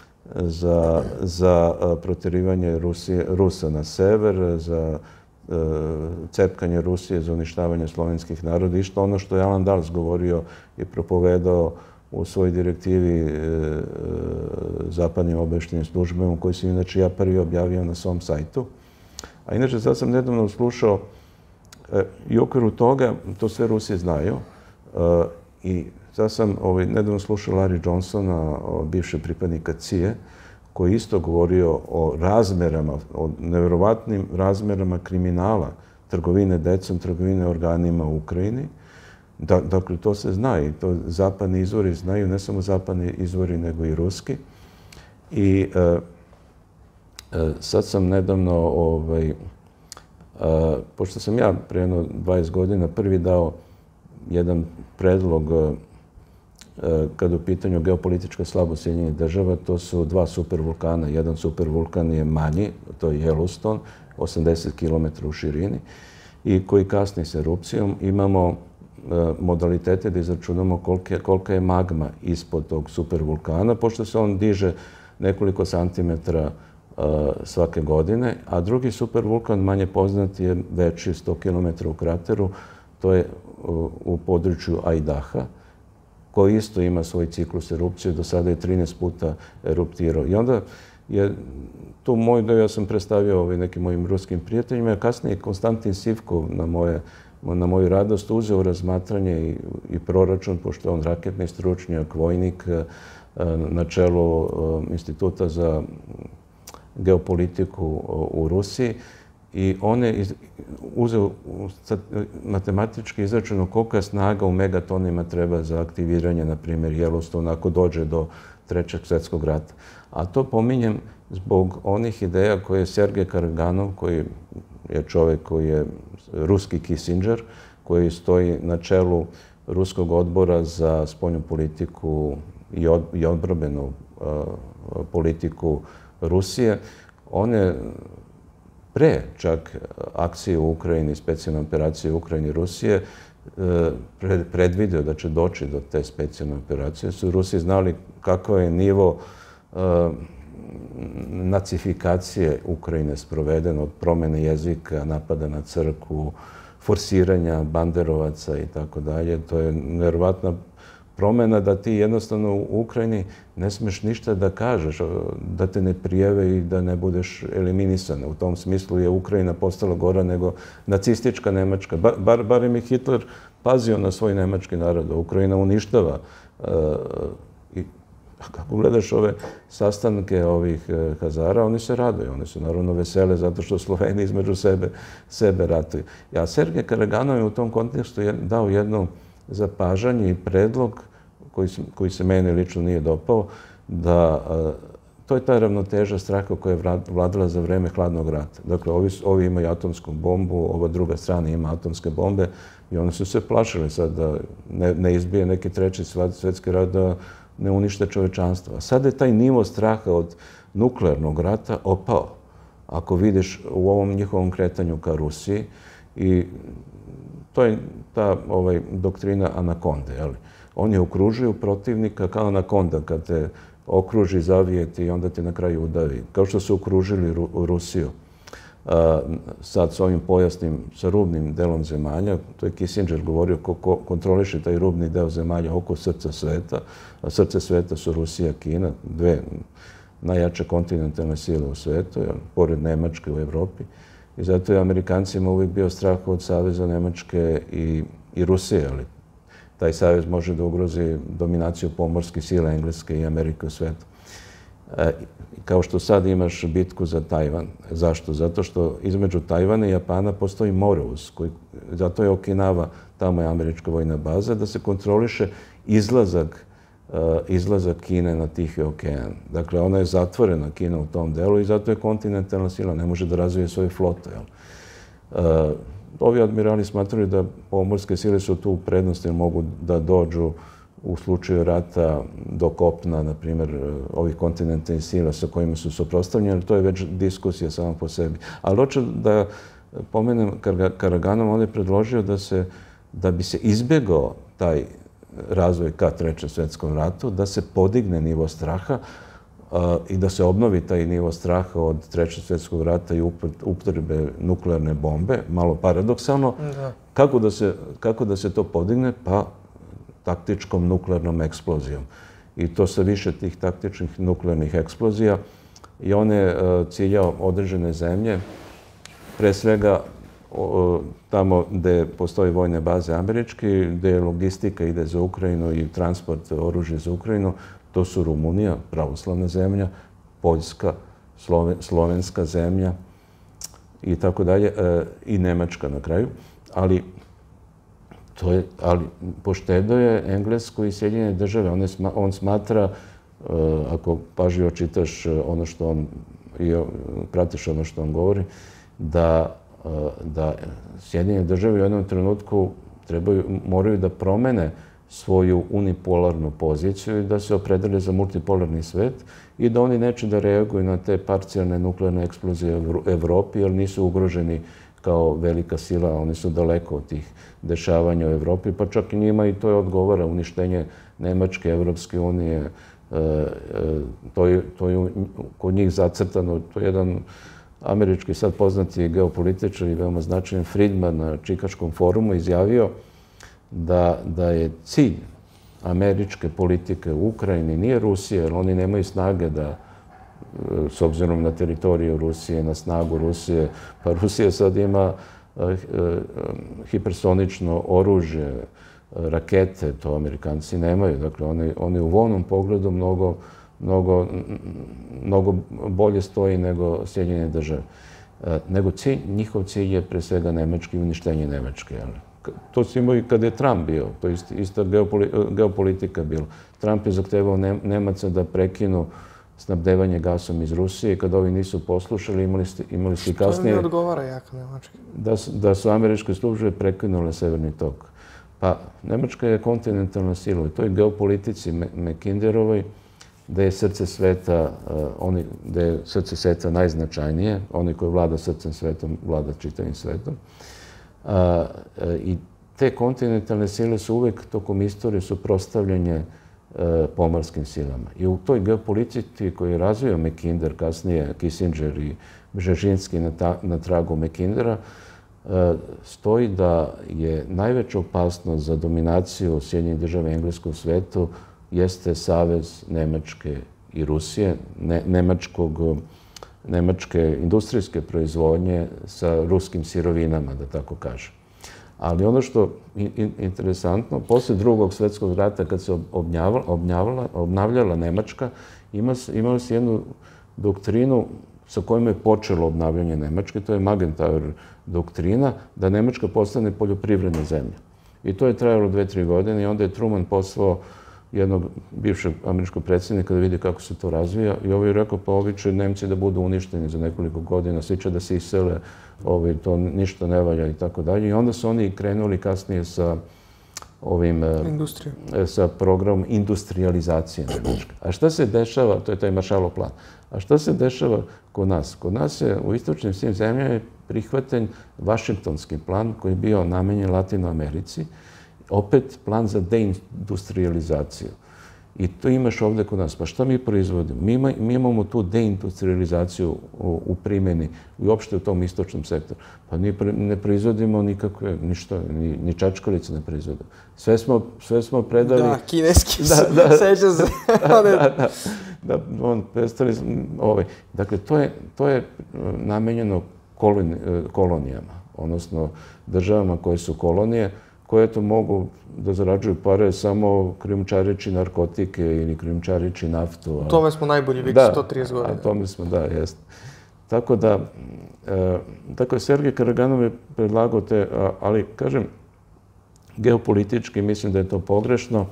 za proterivanje Rusa na sever, za cepkanje Rusije, za uništavanje slovenskih naroda. Isto ono što je Alan Dulles govorio i propovedao u svojoj direktivi zapadnim obavještajnim službama, koji sam inače ja prvi objavio na svom sajtu. A inače, sad sam nedavno slušao i u okviru toga, to sve Rusi znaju, i sad sam nedavno slušao Larry Johnsona, bivšeg pripadnika CIA, koji je isto govorio o razmerama, o nevjerovatnim razmerama kriminala, trgovine decom, trgovine organima u Ukrajini. Dakle, to se zna i to zapadni izvori znaju, ne samo zapadni izvori, nego i ruski. I sad sam nedavno, pošto sam ja pre jedno 20 godina prvi dao jedan predlog kada u pitanju geopolitička slabost Sjedinjenih država, to su dva supervulkana. Jedan supervulkan je manji, to je Yellowstone, 80 km u širini, i koji kasni s erupcijom. Imamo modalitete da izračunamo kolika je magma ispod tog supervulkana, pošto se on diže nekoliko santimetra svake godine, a drugi supervulkan, manje poznat, je veći 100 km u krateru, to je u području Idaha, koji isto ima svoj ciklus erupcije, do sada je 13 puta eruptirao. I onda je tu moj deo, ja sam predstavio nekim mojim ruskim prijateljima, a kasnije Konstantin Sivkov na moju radost uzeo razmatranje i proračun, pošto je on raketni stručnjak, vojnik na čelu Instituta za geopolitiku u Rusiji, i on je uzeo matematički izračunao kolika snaga u megatonima treba za aktiviranje, na primjer, Yellowstone ako dođe do Trećeg svjetskog rata. A to pominjem zbog onih ideja koje je Sergej Karaganov, koji je čovjek koji je ruski Kissinger, koji stoji na čelu Ruskog odbora za spoljnu politiku i odbrambenu politiku Rusije. On je pre čak akcije u Ukrajini, specijalne operacije u Ukrajini Rusije, predvideo da će doći do te specijalne operacije. Su Rusi znali kakav je nivo nacifikacije Ukrajine sproveden, od promjene jezika, napada na crkvu, forsiranja banderovaca i tako dalje. To je nevjerovatna promjena da ti jednostavno u Ukrajini ne smeš ništa da kažeš, da te ne prijave i da ne budeš eliminisana. U tom smislu je Ukrajina postala gora nego nacistička Nemačka. Barem je Hitler pazio na svoj nemački narod. Ukrajina uništava. Kako gledaš ove sastanke ovih Hazara, oni se raduju. Oni su naravno vesele zato što Sloveni između sebe ratuju. A Sergej Karaganov je u tom kontekstu dao jedno zapažanje i predlog koji se meni lično nije dopao, da to je ta ravnoteža straha koja je vladala za vreme hladnog rata. Dakle, ovi imaju atomsku bombu, ova druga strana ima atomske bombe i oni su se plašili sad da ne izbije neki treći svjetski rat, da ne unište čovečanstvo. A sad je taj nivo straha od nuklearnog rata opao. Ako vidiš u ovom njihovom kretanju ka Rusiji, i to je ta doktrina anakonde. Oni okružuju protivnika kao anakonda, kad te okruži, zavije ti i onda te na kraju udavi. Kao što su okružili Rusiju sad s ovim pojasnim, sa rubnim delom zemalja. To je Kissinger govorio, ko kontroliše taj rubni deo zemalja oko srca sveta, a srce sveta su Rusija i Kina, dve najjače kontinentalne sile u svetu, pored Nemačke u Evropi. I zato je Amerikancima uvijek bio strah od saveza Nemačke i Rusije, ali taj savez može da ugrozi dominaciju pomorskih sila Engleske i Amerike u svetu. Kao što sad imaš bitku za Tajvan. Zašto? Zato što između Tajvana i Japana postoji more zato je Okinawa, tamo je američka vojna baza, da se kontroliše izlazak Kine na Tihi okean. Dakle, ona je zatvorena, Kina, u tom delu i zato je kontinentalna sila, ne može da razvije svoju flotu. Ovi admirali smatraju da pomorske sile su tu u prednosti, jer mogu da dođu u slučaju rata do kopna, na primjer, ovih kontinentalnih sila sa kojima su suprotstavljeni, to je već diskusija sama po sebi. Ali hoću da pomenem Karaganov, on je predložio da bi se izbjegao taj razvoj ka Trećem svjetskom ratu, da se podigne nivo straha i da se obnovi taj nivo straha od Trećeg svjetskog rata i upotrebe nuklearne bombe, malo paradoksalno. Kako da se to podigne? Pa taktičkom nuklearnom eksplozijom. I to sa više tih taktičnih nuklearnih eksplozija. I on je ciljao određene zemlje, pre svega tamo gde postoji vojne baze američke, gde logistika ide za Ukrajinu i transport oružja za Ukrajinu, to su Rumunija, pravoslavna zemlja, Poljska, slovenska zemlja i tako dalje, i Nemačka na kraju. Ali poštedo je Englesku i Sjedinjene države. On smatra, ako pažljivo čitaš ono što on i pratiš ono što on govori, da Sjedinjene države u jednom trenutku moraju da promene svoju unipolarnu poziciju i da se opredele za multipolarni svet i da oni neće da reaguju na te parcijalne nuklearne eksplozije u Evropi, jer nisu ugroženi kao velika sila, oni su daleko od tih dešavanja u Evropi, pa čak i njima i to je odgovara, uništenje Nemačke, Evropske unije, to je kod njih zacrtano, to je jedan američki sad poznati geopolitičar i veoma značajan Friedman na Čikaškom forumu izjavio da je cilj američke politike u Ukrajini nije Rusija, jer oni nemaju snage da, s obzirom na teritoriju Rusije, na snagu Rusije, pa Rusija sad ima hipersonično oružje, rakete, to Amerikanci nemaju. Dakle, oni u vojnom pogledu mnogo bolje stoji nego Sjedinjene države. Nego njihov cilj je pre svega nemački, uništenje Nemačke. To su imao i kada je Trump bio, to je ista geopolitika bila. Trump je zahtevao Nemaca da prekinu snabdevanje gasom iz Rusije i kada ovi nisu poslušali, imali su i kasnije... Što ne odgovara jako Nemački? Da su američke službe prekinule Severni tok. Pa Nemačka je kontinentalna sila i to je geopolitici Mackinderovoj, da je srce sveta najznačajnije, oni koji vlada srcem svetom, vlada čitavim svetom. I te kontinentalne sile su uvek tokom istorije suprotstavljene pomorskim silama. I u toj geopolitici koju je razvio Mackinder, kasnije Kissinger i Bžežinski na tragu Mackindera, stoji da je najveća opasnost za dominaciju Sjedinjenih država i engleskog svetu jeste savez Nemačke i Rusije, nemačke industrijske proizvodnje sa ruskim sirovinama, da tako kažem. Ali ono što je interesantno, posle Drugog svjetskog rata, kad se obnavljala Nemačka, imala se jednu doktrinu sa kojom je počelo obnavljanje Nemačke, to je Magentauer doktrina, da Nemačka postane poljoprivredna zemlja. I to je trajalo 2-3 godine i onda je Truman poslao jednog bivšeg američkog predsjednika da vidi kako se to razvija i ovaj je rekao, pa ovi će Nemci da budu uništeni za nekoliko godina, svi će da se isele, to ništa ne valja i tako dalje. I onda su oni krenuli kasnije sa sa programom industrializacije Nemačke. A šta se dešava, to je taj Marshallov plan, a šta se dešava kod nas? Kod nas je u istočnim svim zemljama prihvaten Vašingtonski plan koji je bio namenjen Latinoamerici, opet plan za deindustrializaciju. I to imaš ovde kod nas. Pa šta mi proizvodimo? Mi imamo tu deindustrializaciju u primjeni i uopšte u tom istočnom sektoru. Pa ne proizvodimo nikakve, ništa, ni čačkalice ne proizvodimo. Sve smo predali... Da, kineski, seća se. da on prestali, dakle, to je namenjeno kolonijama, odnosno državama koje su kolonije, koje to mogu da zarađuju pare samo krijumčareći narkotike ili krijumčareći naftu. U tome smo najbolji već 130 godina. Da, tome smo, da, jest. Tako da, Sergej Karaganov je predlagao te, ali, kažem, geopolitički mislim da je to pogrešno,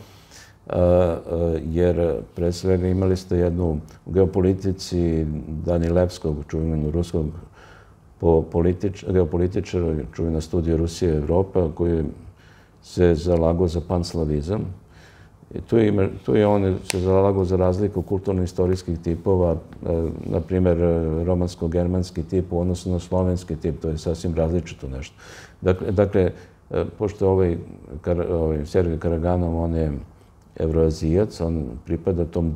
jer pre svega imali ste jednu u geopolitici Danilevskog, čuvenog ruskog geopolitičara, čuvena studija Rusija i Evropa, koji se zalagao za panslavizam. Tu je on se zalagao za razliku kulturno-istorijskih tipova, na primjer romansko-germanski tip u odnosu na slovenski tip, to je sasvim različito nešto. Dakle, pošto ovaj Sergej Karaganov, on je evroazijac, on pripada tom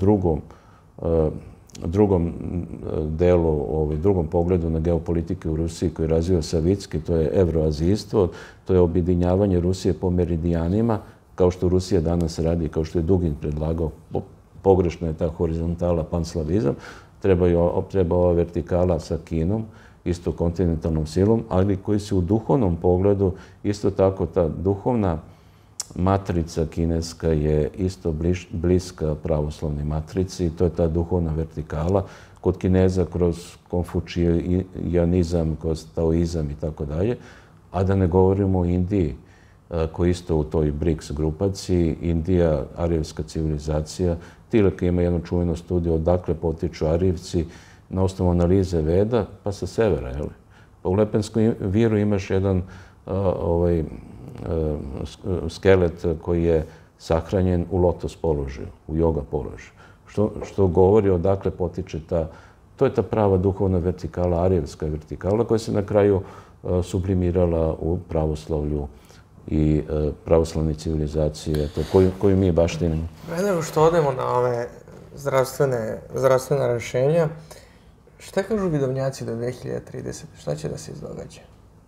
drugom delu, drugom pogledu na geopolitike u Rusiji koji je razvio Savitski, to je evroazijstvo, to je objedinjavanje Rusije po meridijanima, kao što Rusija danas radi, kao što je Dugin predlagao, pogrešno je ta horizontala panslavizam, treba ova vertikala sa Kinom, isto kontinentalnom silom, ali koji se u duhovnom pogledu, isto tako ta duhovna matrica kineska je isto bliska pravoslavnoj matrici i to je ta duhovna vertikala. Kod Kineza kroz konfučijanizam, kroz taoizam i tako dalje, a da ne govorimo o Indiji, koji isto u toj BRICS grupaciji, Indija, arijevska civilizacija. Tilak ima jednu čuvenu studiju odakle potiču Arijevci na osnovu analize Veda, pa sa severa. Pa u Lepenskom viru imaš jedan skelet koji je sahranjen u lotos položaju, u yoga položaju. Što govori odakle potiče to je ta prava duhovna vertikala, arijevska vertikala, koja se na kraju sublimirala u pravoslavlju i pravoslavne civilizacije, koju mi baštinimo. Pre nego što odemo na ove zdravstvena rešenja, šta kažu vidovnjaci do 2030? Šta će da se izdogađa?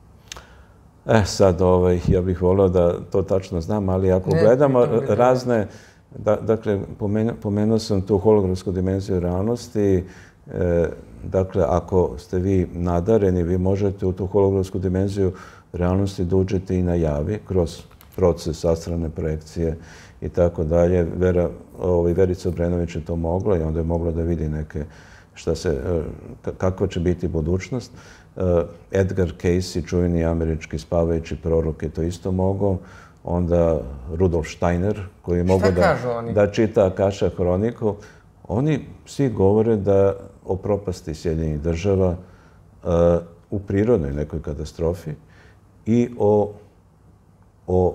Sad, ja bih voleo da to tačno znam, ali ako gledamo razne, dakle, pomenuo sam tu holografsku dimenziju realnosti, dakle, ako ste vi nadareni, vi možete u tu holografsku dimenziju realnosti da uđete i na javi, kroz proces astralne projekcije i tako dalje. Verica Obrenović je to mogla i onda je mogla da vidi neke kakva će biti budućnost. Edgar Cayce, čuveni američki spavajući prorok, je to isto mogao. Onda Rudolf Steiner, koji je mogao da čita Akaša hroniku. Oni svi govore da o propasti Sjedinjenih država u prirodnoj nekoj katastrofi i o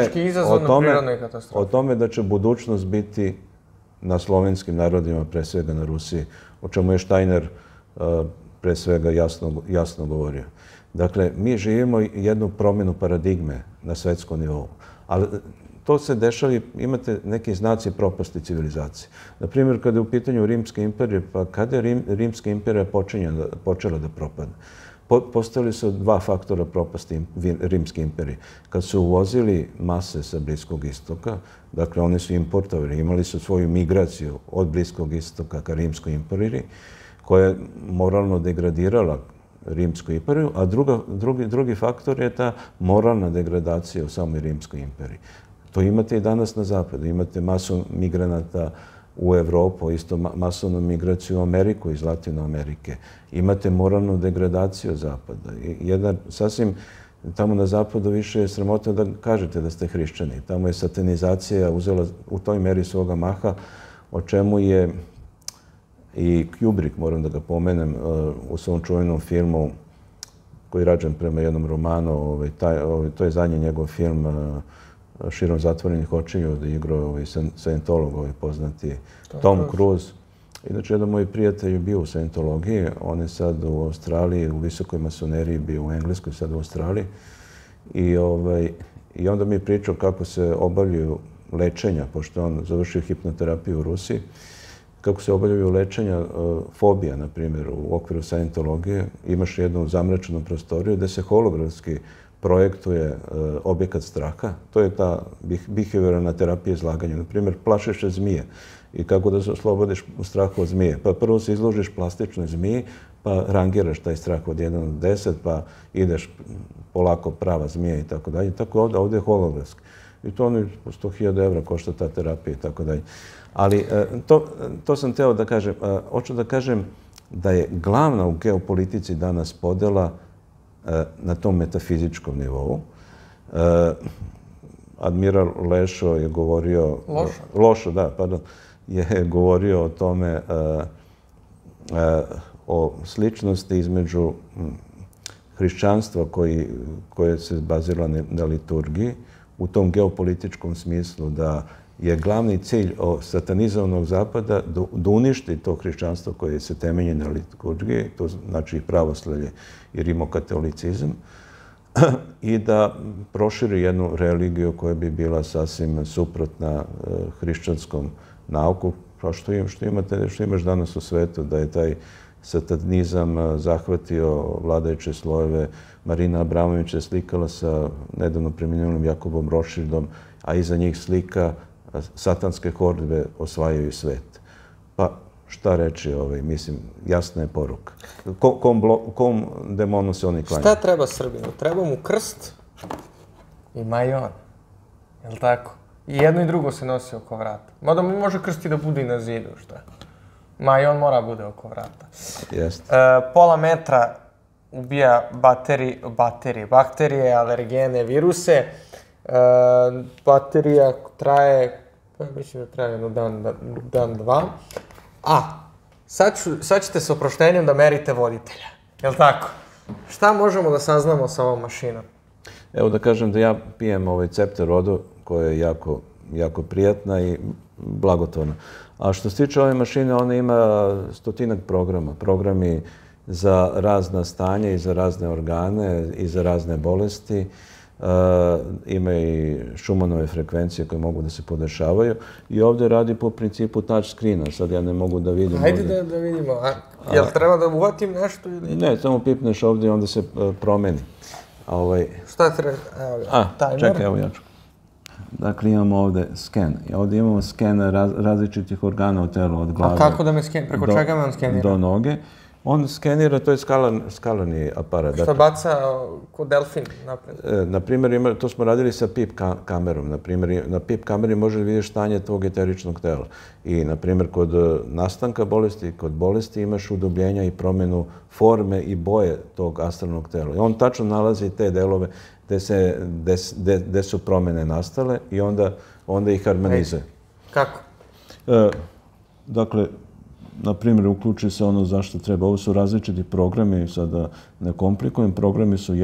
tome da će budućnost biti na slovenskim narodima, pre svega na Rusiji, o čemu je Steiner pre svega jasno govorio. Dakle, mi živimo jednu promjenu paradigme na svetskom nivou, ali to se dešava, imate neki znaci propasti civilizacije. Naprimjer, kada je u pitanju Rimske imperije, pa kada je Rimska imperija počela da propadne? Postojali su dva faktora propasti Rimske imperije. Kad su uvozili mase sa Bliskog istoka, dakle, oni su importovali, imali su svoju migraciju od Bliskog istoka ka Rimskoj imperiji, koja je moralno degradirala Rimsku imperiju, a drugi faktor je ta moralna degradacija u samoj Rimskoj imperiji. To imate i danas na zapadu. Imate masu migranata u Evropu, isto masovnu migraciju u Ameriku iz Latinoamerike. Imate moralnu degradaciju zapada. Jedan sasvim, tamo na zapadu više je sramota da kažete da ste hrišćani. Tamo je satanizacija uzela u toj meri svoga maha, o čemu je i Kubrick, moram da ga pomenem, u svom čuvenom filmu koji je rađen prema jednom romanu, to je zadnji njegov film Širom zatvorenih očiju, da je igrao Scientolog, poznati Tom Cruise. Inače, jedan moj prijatelj je bio u Scientologiji, on je sad u Australiji, u visokoj masoneriji, bio u Engleskoj, sad u Australiji. I onda mi je pričao kako se obavljaju lečenja, pošto on završio hipnoterapiju u Rusiji, kako se obavljaju lečenja fobija, na primjer, u okviru Scientologije. Imaš jednu zamračenu prostoriju gde se holografski projektuje objekat straha. To je ta behavioralna terapija izlaganja. Na primjer, plašiš se zmije. i kako da se oslobodiš u strahu od zmije. Pa prvo se izložiš plastičnoj zmiji, pa rangiraš taj strah od 1 do 10, pa ideš polako prava zmija i tako dalje. Tako ovdje je holografski. I to oni 100.000 evra košta ta terapija i tako dalje. Ali to sam teo da kažem. Hoću da kažem da je glavna u geopolitici danas podela na tom metafizičkom nivou. Admiral Lešo je govorio... Lošo, da, pardon. Je govorio o tome, o sličnosti između hrišćanstva koje se bazira na liturgiji, u tom geopolitičkom smislu da je glavni cilj satanizovanog zapada da uništi to hrišćanstvo koje se temelji na liturgiji, to znači i pravoslavlje i rimokatolicizam, i da proširi jednu religiju koja bi bila sasvim suprotna hrišćanskom nauku, što imaš danas u svetu, da je taj satanizam zahvatio vladajuće slojeve. Marina Abramović je slikala sa nedavno preminulim Jakobom Rothschildom, a iza njih slika satanske horde osvajaju svet. Pa šta reći, mislim, jasna je poruka. Kom demonu se oni klanjaju? Šta treba Srbinu? Treba mu krst i majon. Je li tako? I jedno i drugo se nosi oko vrata. Mada mu može krst i da bude i na zidu, šta? Majon mora bude oko vrata. Jeste. Pola metra ubija bakterije, alergene, viruse. Baterija traje, mislim da traje jedno dan, dva. A, sad ćete s oproštenjem da merite voditelja. Je li tako? Šta možemo da saznamo sa ovom mašinom? Evo da kažem da ja pijem Cepter vodu koja je jako prijatna i blagotvorna. A što se tiče ove mašine, ona ima 100-ak programa. Programi za razna stanja i za razne organe i za razne bolesti. Ima i Schumannove frekvencije koje mogu da se podešavaju. I ovdje radi po principu touch screena. Sad ja ne mogu da vidim. Hajde da vidimo. Jel treba da uvatim nešto ili... Ne, samo pipneš ovdje i onda se promeni. Šta treba? Čekaj, evo ja ću. Dakle, imamo ovdje sken. Ovdje imamo sken različitih organa u telu, od glave. A kako da me skenira? Preko čega me on skenira? Do noge. On skenira, to je skalarni aparat. Što baca kod delfin napred? Naprimjer, to smo radili sa PIP kamerom. Naprimjer, na PIP kameri može vidjeti stanje tvog eteričnog tela. I, naprimjer, kod nastanka bolesti, kod bolesti imaš udubljenja i promjenu forme i boje tog astralnog tela. I on tačno nalazi te delove gde su promjene nastale i onda ih harmonizuje. Kako? Dakle, na primjer, uključi se ono zašto treba. Ovo su različiti programi, sada ne komplikujem. Programi su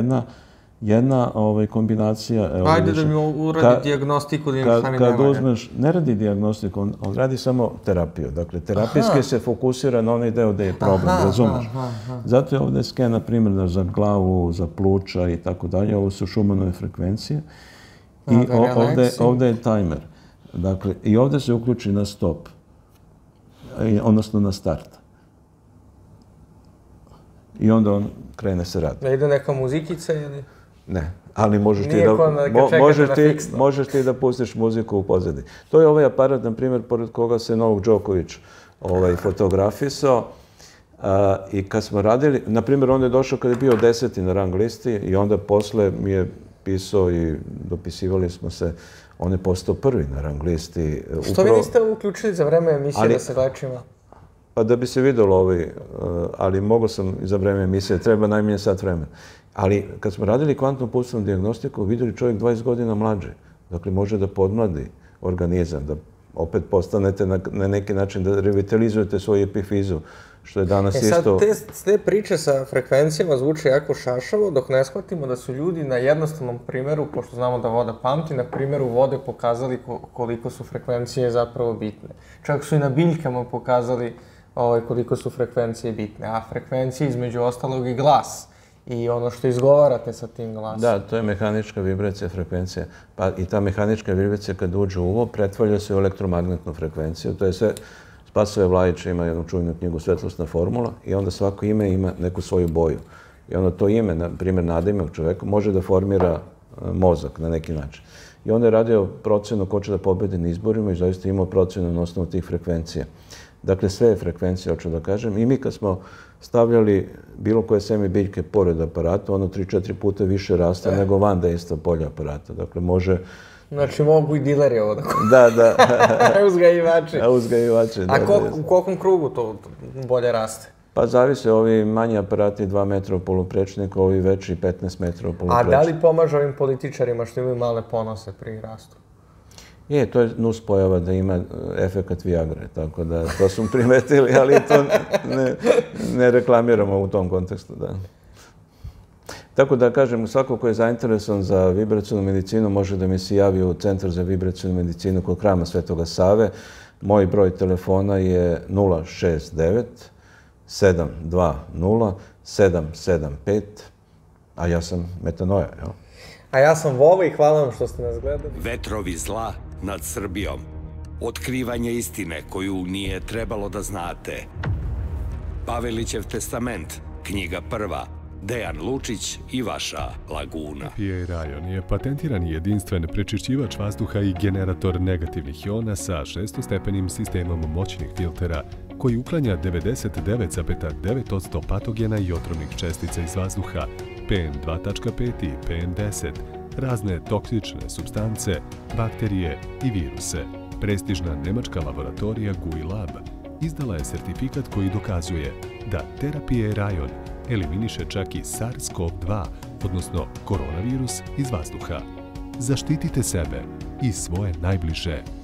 jedna kombinacija. Ajde da mi uradi dijagnostiku da im šta mi ne valja. Ne radi dijagnostiku, on radi samo terapiju. Dakle, terapijski se fokusira na onaj deo gde je problem, razumeš? Zato je ovdje sken, na primjer, za glavu, za pluća i tako dalje. Ovo su Schumannove frekvencije. I ovdje je tajmer. Dakle, i ovdje se uključi na stop. Odnosno na start. I onda on krene se raditi. Da ide neka muzikica ili? Ne, ali možeš ti da pustiš muziku u pozadini. To je ovaj aparat, na primjer, pored koga se Novak Đoković fotografisao. I kad smo radili, na primjer, on je došao kad je bio 10. na rang listi i onda posle mi je pisao i dopisivali smo se. On je postao prvi na rang listi. Što vi niste uključili za vreme emisije da se lečimo? Pa da bi se vidjelo ali mogo sam za vreme emisije, treba najmanje sat vremena. Ali kad smo radili kvantnu pulsnu dijagnostiku, vidjeli čovjek 20 godina mlađe. Dakle, može da podmladi organizam, da opet postanete na neki način, da revitalizujete svoju epifizu, što je danas isto... Sad te priče sa frekvencijama zvuče jako šašavo, dok ne shvatimo da su ljudi na jednostavnom primjeru, pošto znamo da voda pamti, na primjeru vode pokazali koliko su frekvencije zapravo bitne. Čak su i na biljkama pokazali koliko su frekvencije bitne, a frekvencije između ostalog i glas. I ono što izgovarate sa tim glasom. Da, to je mehanička vibracija frekvencija. Pa i ta mehanička vibracija kad uđe u uvo, pretvalja se u elektromagnetnu frekvenciju. To je sve, Spasoje Vlajić ima jednu čuvenu knjigu Svetlosna formula i onda svako ime ima neku svoju boju. I onda to ime, na primjer nadimak čoveka, može da formira mozak na neki način. i onda je radio procenu ko će da pobedi na izborima i zaista imao procenu na osnovu tih frekvencija. Dakle, sve je frekvencija, hoću da kažem. I mi kad smo stavljali bilo koje seme biljke pored aparata, ono 3-4 puta više raste nego van dejstva polja aparata. Dakle, može... Znači, mogu i dileri ovo da... Da. Uzgajivači. Uzgajivači, da. A u koliko krugu to bolje raste? Pa zavise, ovi manji aparati 2 metra u poluprečniku, ovi veći 15 metra u poluprečniku. A da li pomaže ovim političarima što imaju male ponose pri rastu? To je nuspojava da ima efekat Viagre, tako da to smo primetili, ali to ne reklamiramo u tom kontekstu, da. Tako da kažem, svako ko je zainteresovan za vibracionu medicinu može da mi se javi u Centar za vibracionu medicinu kod Hrama Svetoga Save. Moj broj telefona je 069 720 775, a ja sam Metanoja, jel? A ja sam Vova i hvala vam što ste nas gledali. Vetrovi zla nad Srbijom. Otkrivanje istine koju nije trebalo da znate. Pavelićev testament, knjiga prva. Dejan Lučić i vaša Laguna. TeraPA Rajon je patentirani jedinstven prečišćivač vazduha i generator negativnih iona sa 6-stepenim sistemom moćnih filtera koji uklanja 99,9% patogena i otrovnih čestica iz vazduha, PM2.5 i PM10, razne toksične supstance, bakterije i viruse. Prestižna nemačka laboratorija GUI Lab izdala je sertifikat koji dokazuje da TeraPA Rajon eliminiše čak i SARS-CoV-2, odnosno koronavirus iz vazduha. Zaštitite sebe i svoje najbliže